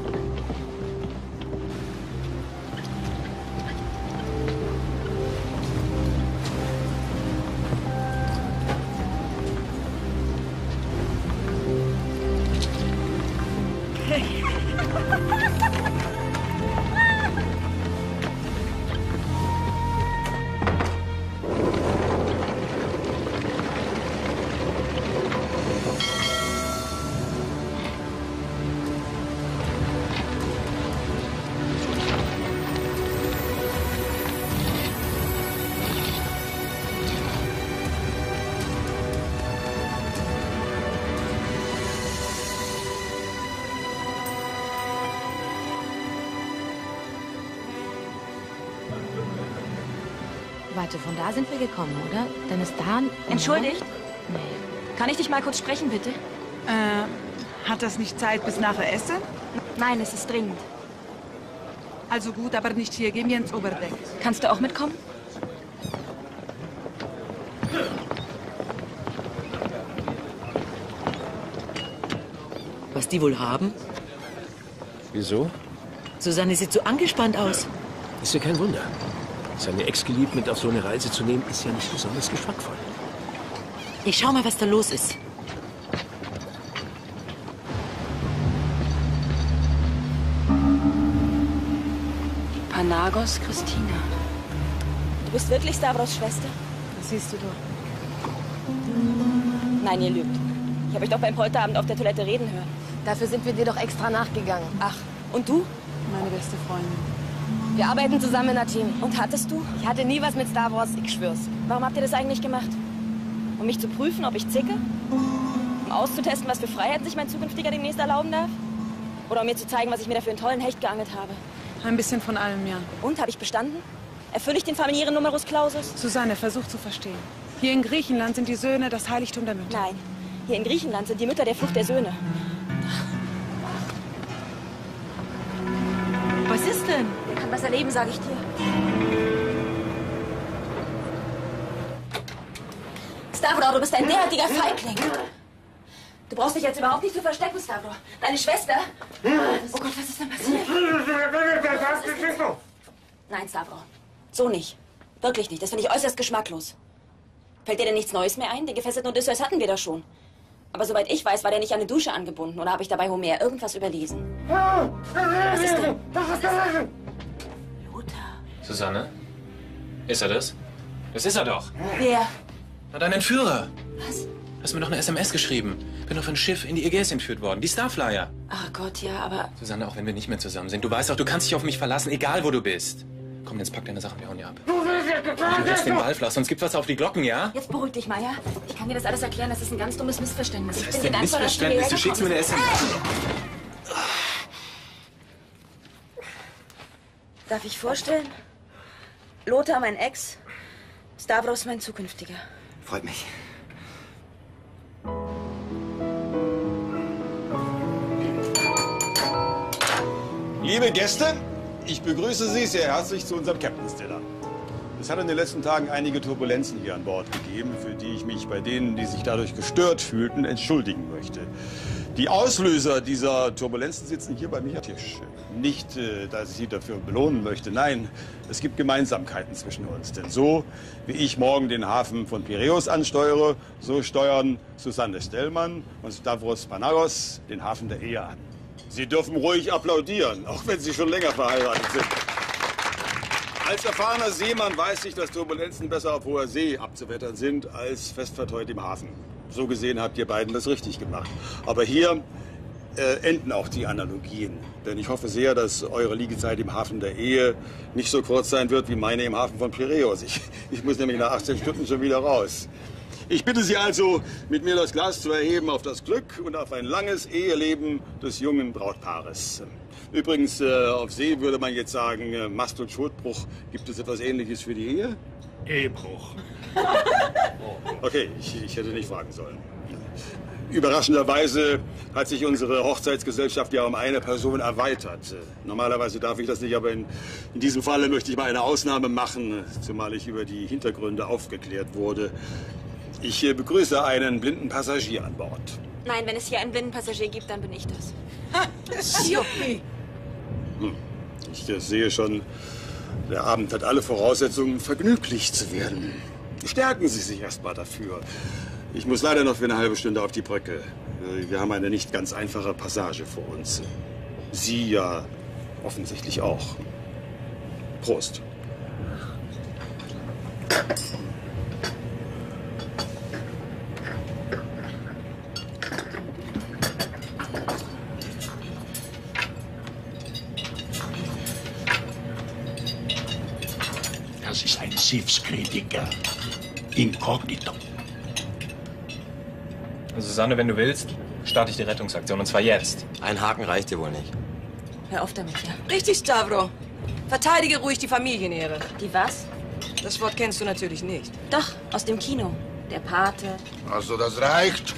Warte, von da sind wir gekommen, oder? Dann ist da ein... Entschuldigt? Nee. Kann ich dich mal kurz sprechen, bitte? Hat das nicht Zeit bis nachher Essen? Nein, es ist dringend. Also gut, aber nicht hier. Gehen wir ins Oberdeck. Kannst du auch mitkommen? Was die wohl haben? Wieso? Susanne sieht so angespannt aus. Ist ja kein Wunder. Seine Ex-Geliebten mit auf so eine Reise zu nehmen, ist ja nicht besonders geschmackvoll. Ich schau mal, was da los ist. Panagos, Christina. Du bist wirklich Stavros Schwester? Das siehst du doch. Nein, ihr lügt. Ich habe euch doch beim Polterabend auf der Toilette reden hören. Dafür sind wir dir doch extra nachgegangen. Ach, und du? Meine beste Freundin. Wir arbeiten zusammen in einer Team. Und hattest du? Ich hatte nie was mit Stavros, ich schwör's. Warum habt ihr das eigentlich gemacht? Um mich zu prüfen, ob ich zicke? Um auszutesten, was für Freiheiten sich mein Zukünftiger demnächst erlauben darf? Oder um mir zu zeigen, was ich mir dafür einen tollen Hecht geangelt habe? Ein bisschen von allem, ja. Und, habe ich bestanden? Erfülle ich den familiären Numerus Clausus? Susanne, versuch zu verstehen. Hier in Griechenland sind die Söhne das Heiligtum der Mütter. Nein, hier in Griechenland sind die Mütter der Flucht der Söhne. Was ist denn? Der kann was erleben, sage ich dir. Stavro, du bist ein derartiger Feigling. Du brauchst dich jetzt überhaupt nicht zu verstecken, Stavro. Deine Schwester... Oh Gott, was ist denn passiert? Nein, Stavro. So nicht. Wirklich nicht. Das finde ich äußerst geschmacklos. Fällt dir denn nichts Neues mehr ein? Den gefesselten Odysseus hatten wir doch schon. Aber soweit ich weiß, war der nicht an eine Dusche angebunden. Oder habe ich dabei Homer irgendwas überlesen? Was ist denn? Lothar. Susanne? Ist er das? Das ist er doch. Wer? Na, dein Entführer. Was? Hast mir doch eine SMS geschrieben. Bin auf ein Schiff in die Ägäis entführt worden. Die Starflyer. Ach Gott, ja, aber... Susanne, auch wenn wir nicht mehr zusammen sind, du weißt doch, du kannst dich auf mich verlassen, egal wo du bist. Komm, jetzt pack deine Sachen, wir hauen hier ab. Du hörst den Ballflach, sonst gibt was auf die Glocken, ja? Jetzt beruhig dich mal, ja? Ich kann dir das alles erklären, das ist ein ganz dummes Missverständnis. Was heißt denn Missverständnis? Du schickst mir eine SMS. Darf ich vorstellen? Lothar, mein Ex. Stavros, mein Zukünftiger. Freut mich. Liebe Gäste, ich begrüße Sie sehr herzlich zu unserem Captain's Dinner. Es hat in den letzten Tagen einige Turbulenzen hier an Bord gegeben, für die ich mich bei denen, die sich dadurch gestört fühlten, entschuldigen möchte. Die Auslöser dieser Turbulenzen sitzen hier bei mir am Tisch. Nicht, dass ich Sie dafür belohnen möchte. Nein, es gibt Gemeinsamkeiten zwischen uns. Denn so, wie ich morgen den Hafen von Piräus ansteuere, so steuern Susanne Stellmann und Stavros Panagos den Hafen der Ehe an. Sie dürfen ruhig applaudieren, auch wenn Sie schon länger verheiratet sind. Als erfahrener Seemann weiß ich, dass Turbulenzen besser auf hoher See abzuwettern sind, als fest verteut im Hafen. So gesehen habt ihr beiden das richtig gemacht. Aber hier enden auch die Analogien. Denn ich hoffe sehr, dass eure Liegezeit im Hafen der Ehe nicht so kurz sein wird wie meine im Hafen von Piräus. Ich muss nämlich nach 18 Stunden schon wieder raus. Ich bitte Sie also, mit mir das Glas zu erheben auf das Glück und auf ein langes Eheleben des jungen Brautpaares. Übrigens, auf See würde man jetzt sagen, Mast- und Schotbruch. Gibt es etwas Ähnliches für die Ehe? Ehebruch. Okay, ich hätte nicht fragen sollen. Überraschenderweise hat sich unsere Hochzeitsgesellschaft ja um eine Person erweitert. Normalerweise darf ich das nicht, aber in diesem Falle möchte ich mal eine Ausnahme machen, zumal ich über die Hintergründe aufgeklärt wurde. Ich begrüße einen blinden Passagier an Bord. Nein, wenn es hier einen blinden Passagier gibt, dann bin ich das. Ich sehe schon, der Abend hat alle Voraussetzungen, vergnüglich zu werden. Stärken Sie sich erst mal dafür. Ich muss leider noch für eine halbe Stunde auf die Brücke. Wir haben eine nicht ganz einfache Passage vor uns. Sie ja offensichtlich auch. Prost. Das ist ein Schiffskritiker. Inkognito. Susanne, wenn du willst, starte ich die Rettungsaktion. Und zwar jetzt. Ein Haken reicht dir wohl nicht. Hör auf damit, ja? Richtig, Stavro. Verteidige ruhig die Familienehre. Die was? Das Wort kennst du natürlich nicht. Doch, aus dem Kino. Der Pate. Also, das reicht.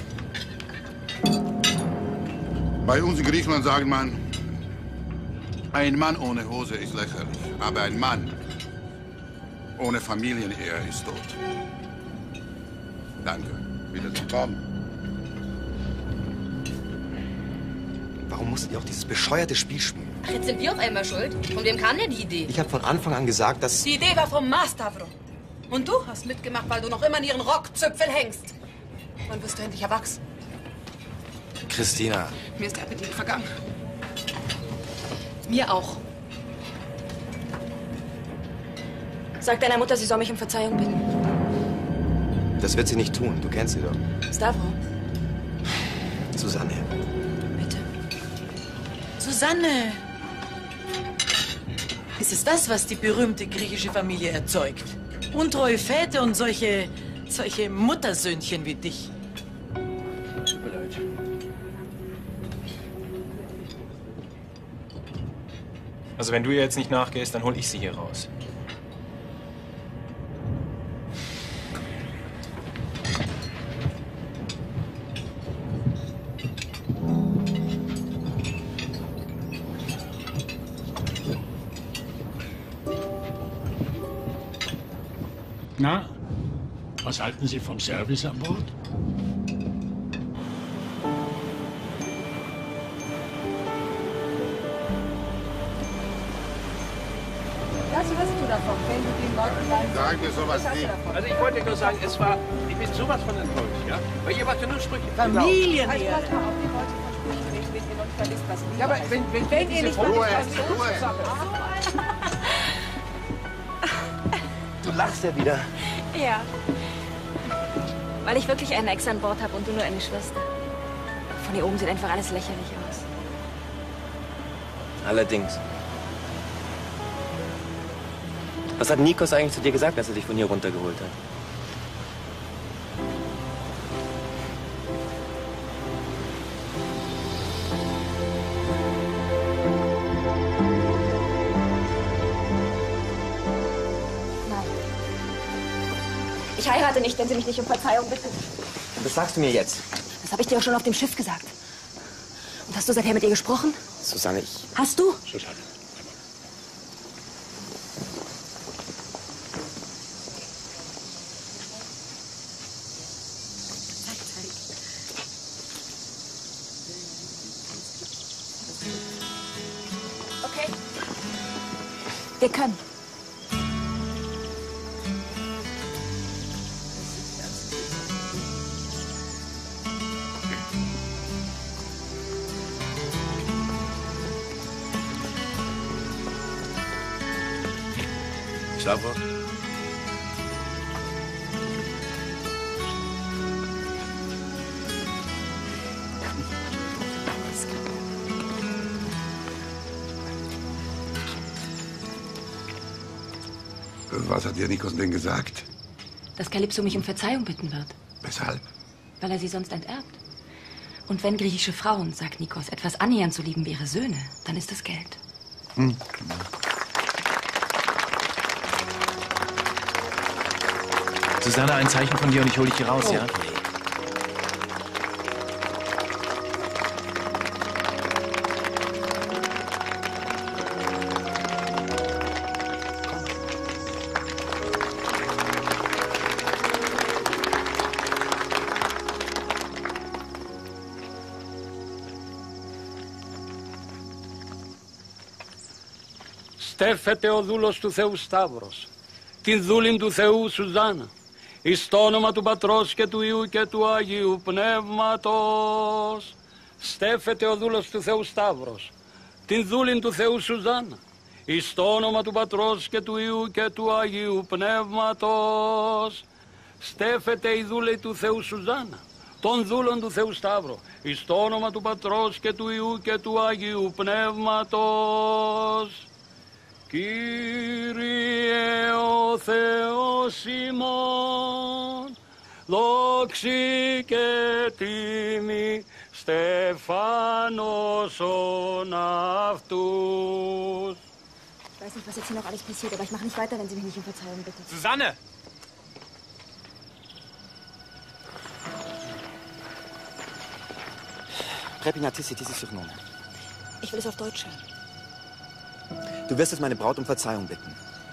Bei uns in Griechenland sagt man, ein Mann ohne Hose ist lächerlich. Aber ein Mann ohne Familienehe ist tot. Danke. Wiedersehen. Warum musstet ihr auch dieses bescheuerte Spiel spielen? Ach, jetzt sind wir auf einmal schuld. Von wem kam denn die Idee? Ich habe von Anfang an gesagt, dass... Die Idee war vom Mars, Stavro. Und du hast mitgemacht, weil du noch immer an ihren Rockzipfel hängst. Wann wirst du endlich erwachsen? Christina. Mir ist der Appetit vergangen. Mir auch. Sag deiner Mutter, sie soll mich um Verzeihung bitten. Das wird sie nicht tun. Du kennst sie doch. Stavro. Susanne. Susanne! Ist es das, was die berühmte griechische Familie erzeugt? Untreue Väter und solche Muttersöhnchen wie dich. Tut mir leid. Also wenn du ihr jetzt nicht nachgehst, dann hol ich sie hier raus. Na, was halten Sie vom Service an Bord? Was hast du davon, wenn du den Leuten dein... Sag mir sowas nicht. Also ich wollte nur sagen, ich bin sowas von enttäuscht, ja? Weil ihr wart ja nur Sprüche. Familienehre. Also pass mal auf, die Leute versprechen, wenn ihr noch verlisst, was Ja, aber wenn ihr nicht verlisst, Du lachst ja wieder. Ja. Weil ich wirklich einen Ex an Bord habe und du nur eine Schwester. Von hier oben sieht einfach alles lächerlich aus. Allerdings. Was hat Nikos eigentlich zu dir gesagt, als er dich von hier runtergeholt hat? Nein. Ich heirate nicht, wenn sie mich nicht um Verzeihung bittet. Das sagst du mir jetzt. Das habe ich dir auch schon auf dem Schiff gesagt. Und hast du seither mit ihr gesprochen? Susanne, ich... Hast du? Susanne. Wir können. Stavros? Was hat dir Nikos denn gesagt? Dass Kalypso mich um Verzeihung bitten wird. Weshalb? Weil er sie sonst enterbt. Und wenn griechische Frauen, sagt Nikos, etwas annähernd zu lieben wie ihre Söhne, dann ist es Geld. Hm. Susanne, ein Zeichen von dir und ich hole dich hier raus, ja? Στέφεται ο δούλος του Θεού Σταύρος, την δούλην του Θεού Σουζάννα, εις το όνομα του Πατρός και του Υιού και του Αγίου Πνεύματος. Στέφεται ο δούλος του Θεού Σταύρος, την δούλην του Θεού Σουζάννα, εις το όνομα του Πατρός και του Υιού και του Αγίου Πνεύματος. Στέφεται η δούλη του Θεού Σουζάννα, των δούλων του Θεού Σταύρου, εις το όνομα του Πατρός και του Υιού και του Αγίου Πνεύματος. Κύριε ο Θεός ημών, δόξη και τιμή, Στεφάνωσον αυτούς. Ich weiß nicht, was jetzt hier noch alles passiert, aber ich mache nicht weiter, wenn Sie mich nicht um Verzeihung bitten. Susanne! Ich will es auf Deutsch hören. Du wirst es meine Braut um Verzeihung bitten.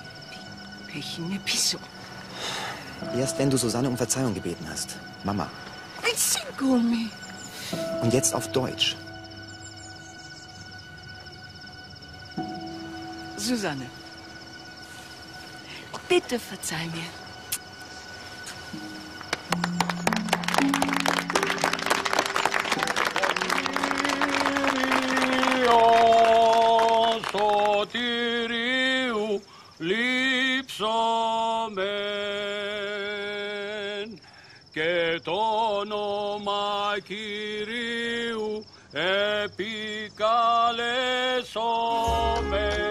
Erst wenn du Susanne um Verzeihung gebeten hast. Mama. Ein Singummi. Und jetzt auf Deutsch. Susanne, bitte verzeih mir. Σωτηρίου λείψομεν και το όνομα Κυρίου επικαλέσομεν.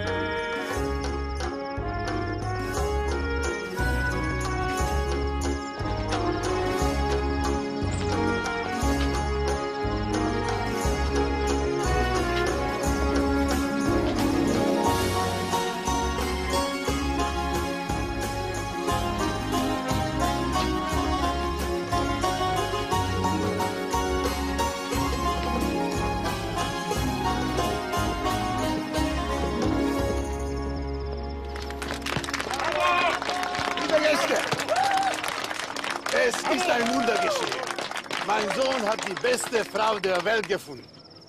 Es ist ein Wunder geschehen. Mein Sohn hat die beste Frau der Welt gefunden.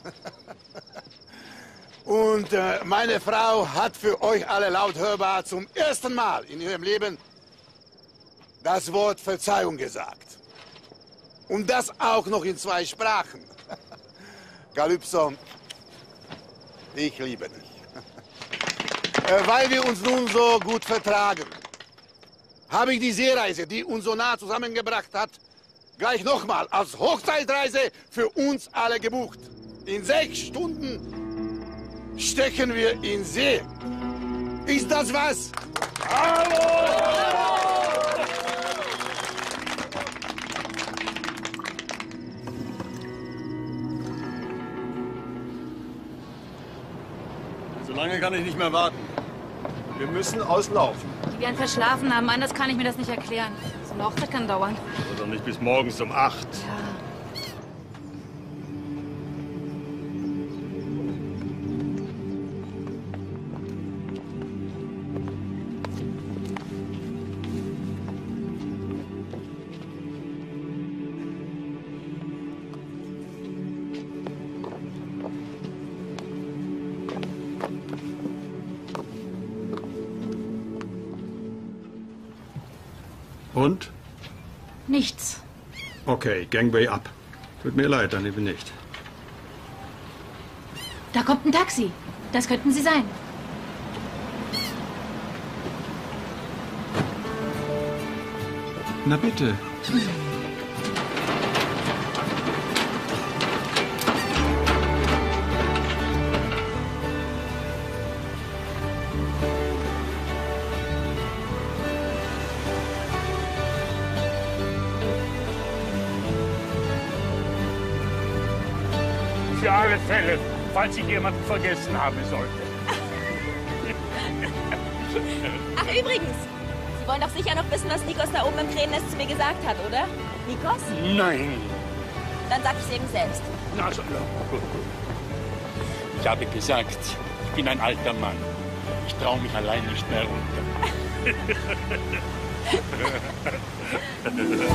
Und meine Frau hat für euch alle laut hörbar zum ersten Mal in ihrem Leben das Wort Verzeihung gesagt. Und das auch noch in 2 Sprachen. Kalypso, ich liebe dich. Weil wir uns nun so gut vertragen, habe ich die Seereise, die uns so nah zusammengebracht hat, gleich nochmal als Hochzeitreise für uns alle gebucht. In 6 Stunden stecken wir in See. Ist das was? Hallo! So lange kann ich nicht mehr warten. Wir müssen auslaufen. Die werden verschlafen haben, anders kann ich mir das nicht erklären. So eine Hochzeit kann dauern. Aber doch nicht bis morgens um 8. Ja. Und? Nichts. Okay, Gangway ab. Tut mir leid, dann eben nicht. Da kommt ein Taxi. Das könnten Sie sein. Na bitte. Für alle Fälle, falls ich jemanden vergessen haben sollte. Ach, übrigens. Sie wollen doch sicher noch wissen, was Nikos da oben im Krähennest zu mir gesagt hat, oder? Nikos? Nein. Dann sag ich's eben selbst. Na, so, ja, gut. Ich habe gesagt, ich bin ein alter Mann. Ich traue mich allein nicht mehr runter.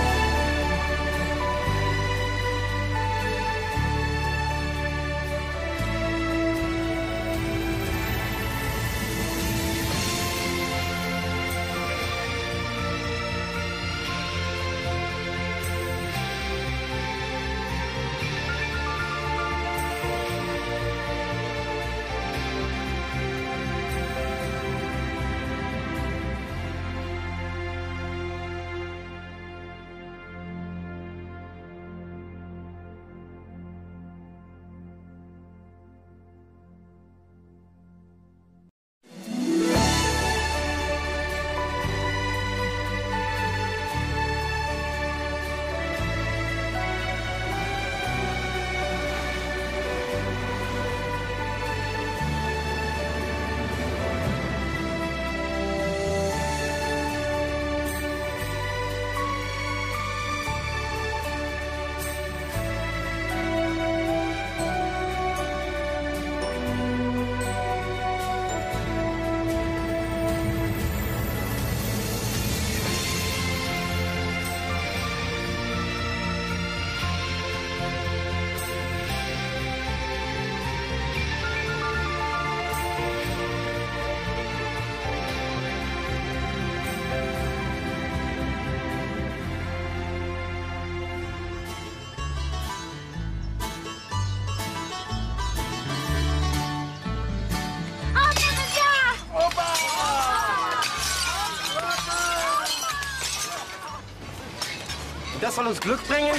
Das soll uns Glück bringen?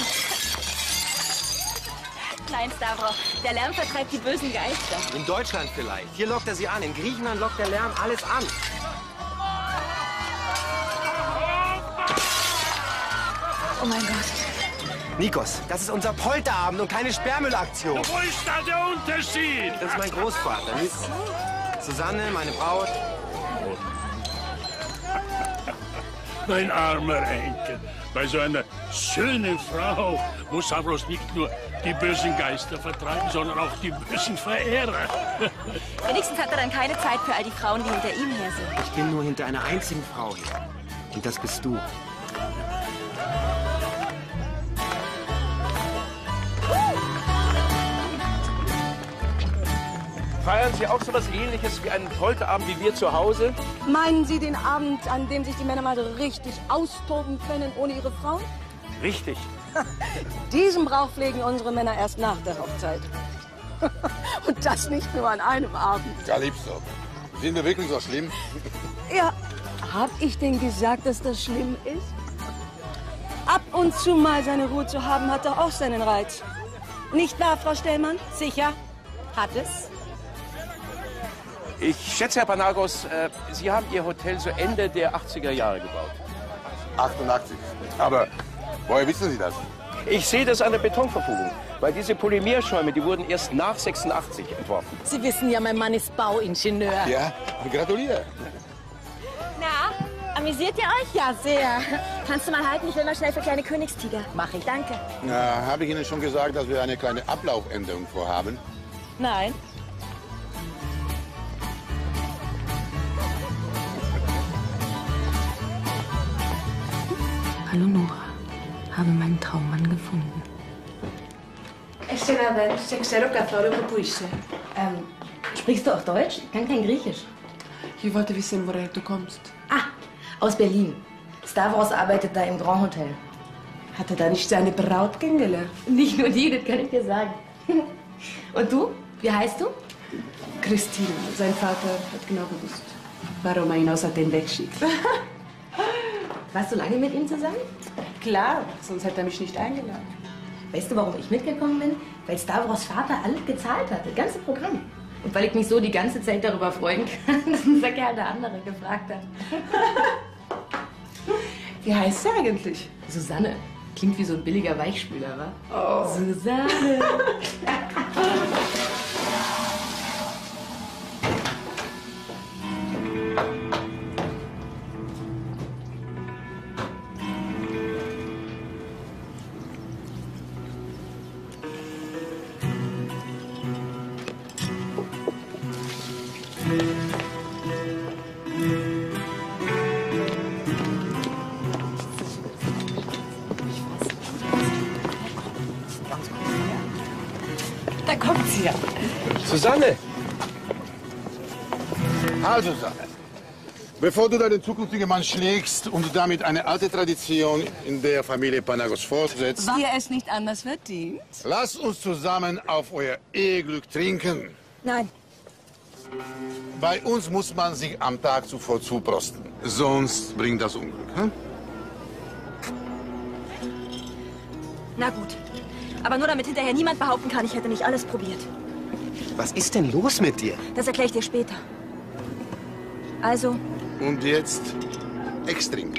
Nein, Stavro, der Lärm vertreibt die bösen Geister. In Deutschland vielleicht. Hier lockt er sie an. In Griechenland lockt der Lärm alles an. Oh mein Gott. Nikos, das ist unser Polterabend und keine Sperrmüllaktion. Wo ist da der Unterschied? Das ist mein Großvater, Nikos. Susanne, meine Braut. Mein armer Enkel. Bei so einer schönen Frau muss Stavros nicht nur die bösen Geister vertreiben, sondern auch die bösen Verehrer. Wenigstens hat er dann keine Zeit für all die Frauen, die hinter ihm her sind. Ich bin nur hinter einer einzigen Frau her. Und das bist du. Feiern Sie auch so was Ähnliches wie einen Polterabend wie wir zu Hause? Meinen Sie den Abend, an dem sich die Männer mal so richtig austoben können ohne ihre Frauen? Richtig. Diesen Brauch pflegen unsere Männer erst nach der Hochzeit. Und das nicht nur an einem Abend. Calypso, sind wir wirklich so schlimm? Ja, hab ich denn gesagt, dass das schlimm ist? Ab und zu mal seine Ruhe zu haben, hat doch auch seinen Reiz. Nicht wahr, Frau Stellmann? Sicher. Hat es? Ich schätze, Herr Panagos, Sie haben Ihr Hotel so Ende der 80er Jahre gebaut. 88. Aber woher wissen Sie das? Ich sehe das an der Betonverfugung. Weil diese Polymerschäume, die wurden erst nach 86 entworfen. Sie wissen ja, mein Mann ist Bauingenieur. Ja, gratuliere. Na, amüsiert ihr euch? Ja, sehr. Kannst du mal halten? Ich will mal schnell für kleine Königstiger. Mach ich. Danke. Na, habe ich Ihnen schon gesagt, dass wir eine kleine Ablaufänderung vorhaben? Nein. Hallo Nora, habe meinen Traummann gefunden. Εσένα δεν σε ξέρω καθόλου από πού είσαι. Sprichst du auch Deutsch? Ich kann kein Griechisch. Ich wollte wissen, woher du kommst. Ah, aus Berlin. Stavros arbeitet da im Grand Hotel. Hat er da nicht seine Braut kennengelernt? Nicht nur die, das kann ich dir sagen. Und du? Wie heißt du? Christina. Sein Vater hat genau gewusst, warum er ihn aus Athen wegschickt. Warst du lange mit ihm zusammen? Klar, sonst hätte er mich nicht eingeladen. Weißt du, warum ich mitgekommen bin? Weil Stavros Vater alles gezahlt hat, das ganze Programm. Und weil ich mich so die ganze Zeit darüber freuen kann, dass unser Kerl der andere gefragt hat. Wie heißt sie eigentlich? Susanne. Klingt wie so ein billiger Weichspüler, wa? Oh. Susanne. Da kommt sie ja. Susanne! Also, Susanne, bevor du deinen zukünftigen Mann schlägst und damit eine alte Tradition in der Familie Panagos fortsetzt, War ihr es nicht anders verdient? lass uns zusammen auf euer Eheglück trinken. Nein. Bei uns muss man sich am Tag zuvor zuprosten, sonst bringt das Unglück. Hm? Na gut. Aber nur damit hinterher niemand behaupten kann, ich hätte nicht alles probiert. Was ist denn los mit dir? Das erkläre ich dir später. Also, Und jetzt extrem.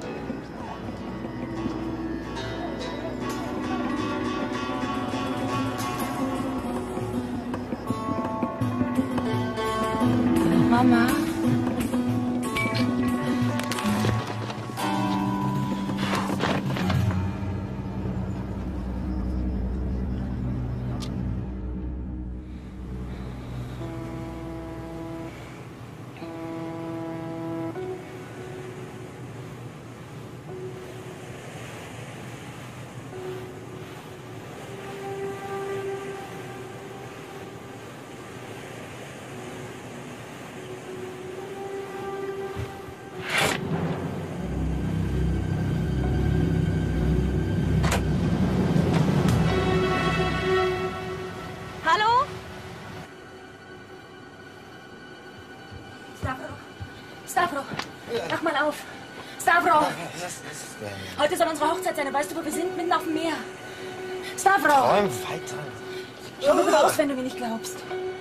Mama. Hallo? Stavro, mach mal auf. Stavro! Heute soll unsere Hochzeit sein. Weißt du, wo wir sind? Mitten auf dem Meer. Stavro! Räum weiter. Schau mir raus, wenn du mir nicht glaubst.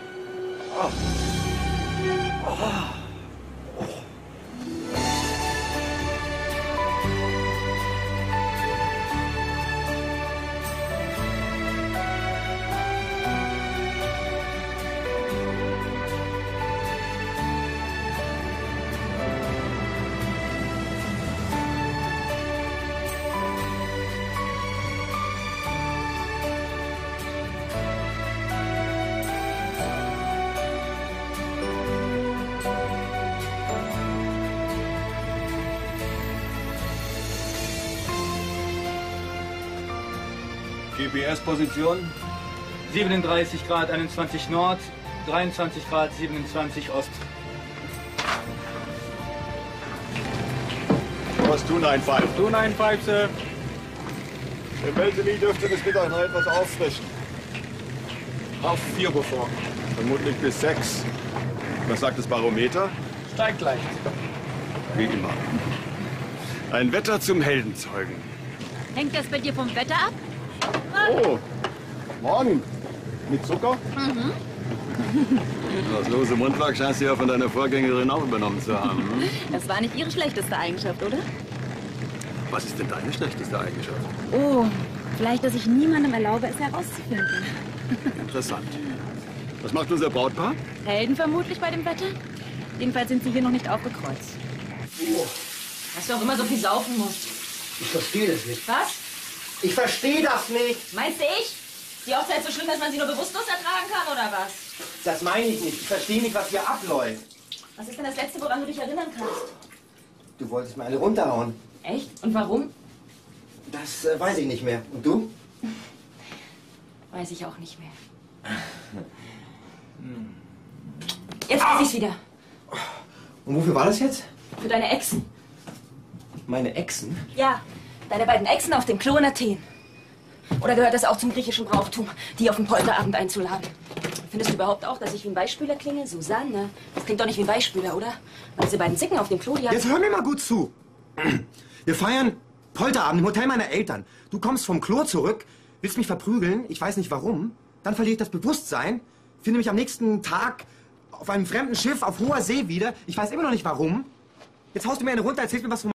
GPS-Position 37 Grad 21 Nord, 23 Grad 27 Ost. Was tun ein Pfeif? Tun einen Pfeifse. Der Weltemi dürfte bis Mittag noch etwas auffrischen. Auf 4 Uhr vor. Vermutlich bis 6. Was sagt das Barometer? Steigt leicht. Wie immer. Ein Wetter zum Heldenzeugen. Hängt das bei dir vom Wetter ab? Oh, morgen. Mit Zucker? Mhm. Das lose Mundwerk scheinst du ja von deiner Vorgängerin auch übernommen zu haben. Hm? Das war nicht ihre schlechteste Eigenschaft, oder? Was ist denn deine schlechteste Eigenschaft? Oh, vielleicht, dass ich niemandem erlaube, es herauszufinden. Interessant. Was macht unser Brautpaar? Helden vermutlich bei dem Wetter? Jedenfalls sind sie hier noch nicht aufgekreuzt. Dass du auch immer so viel saufen musst. Ich verstehe das nicht. Was? Ich verstehe das nicht. Meinst du ich? Ist die Hochzeit so schlimm, dass man sie nur bewusstlos ertragen kann, oder was? Das meine ich nicht. Ich verstehe nicht, was hier abläuft. Was ist denn das Letzte, woran du dich erinnern kannst? Du wolltest mir eine runterhauen. Echt? Und warum? Das weiß ich nicht mehr. Und du? Weiß ich auch nicht mehr. Jetzt weiß ich's wieder. Und wofür war das jetzt? Für deine Exen. Meine Exen? Ja, deine beiden Exen auf dem Klo in Athen. Oder gehört das auch zum griechischen Brauchtum, die auf den Polterabend einzuladen? Findest du überhaupt auch, dass ich wie ein Beispieler klinge? Susanne? Das klingt doch nicht wie ein Beispieler, oder? Weil diese beiden Zicken auf dem Klo, die haben... Jetzt hör mir mal gut zu. Wir feiern Polterabend im Hotel meiner Eltern. Du kommst vom Klo zurück, willst mich verprügeln, ich weiß nicht warum. Dann verliere ich das Bewusstsein, finde mich am nächsten Tag auf einem fremden Schiff auf hoher See wieder. Ich weiß immer noch nicht warum. Jetzt haust du mir eine runter, erzählst mir was von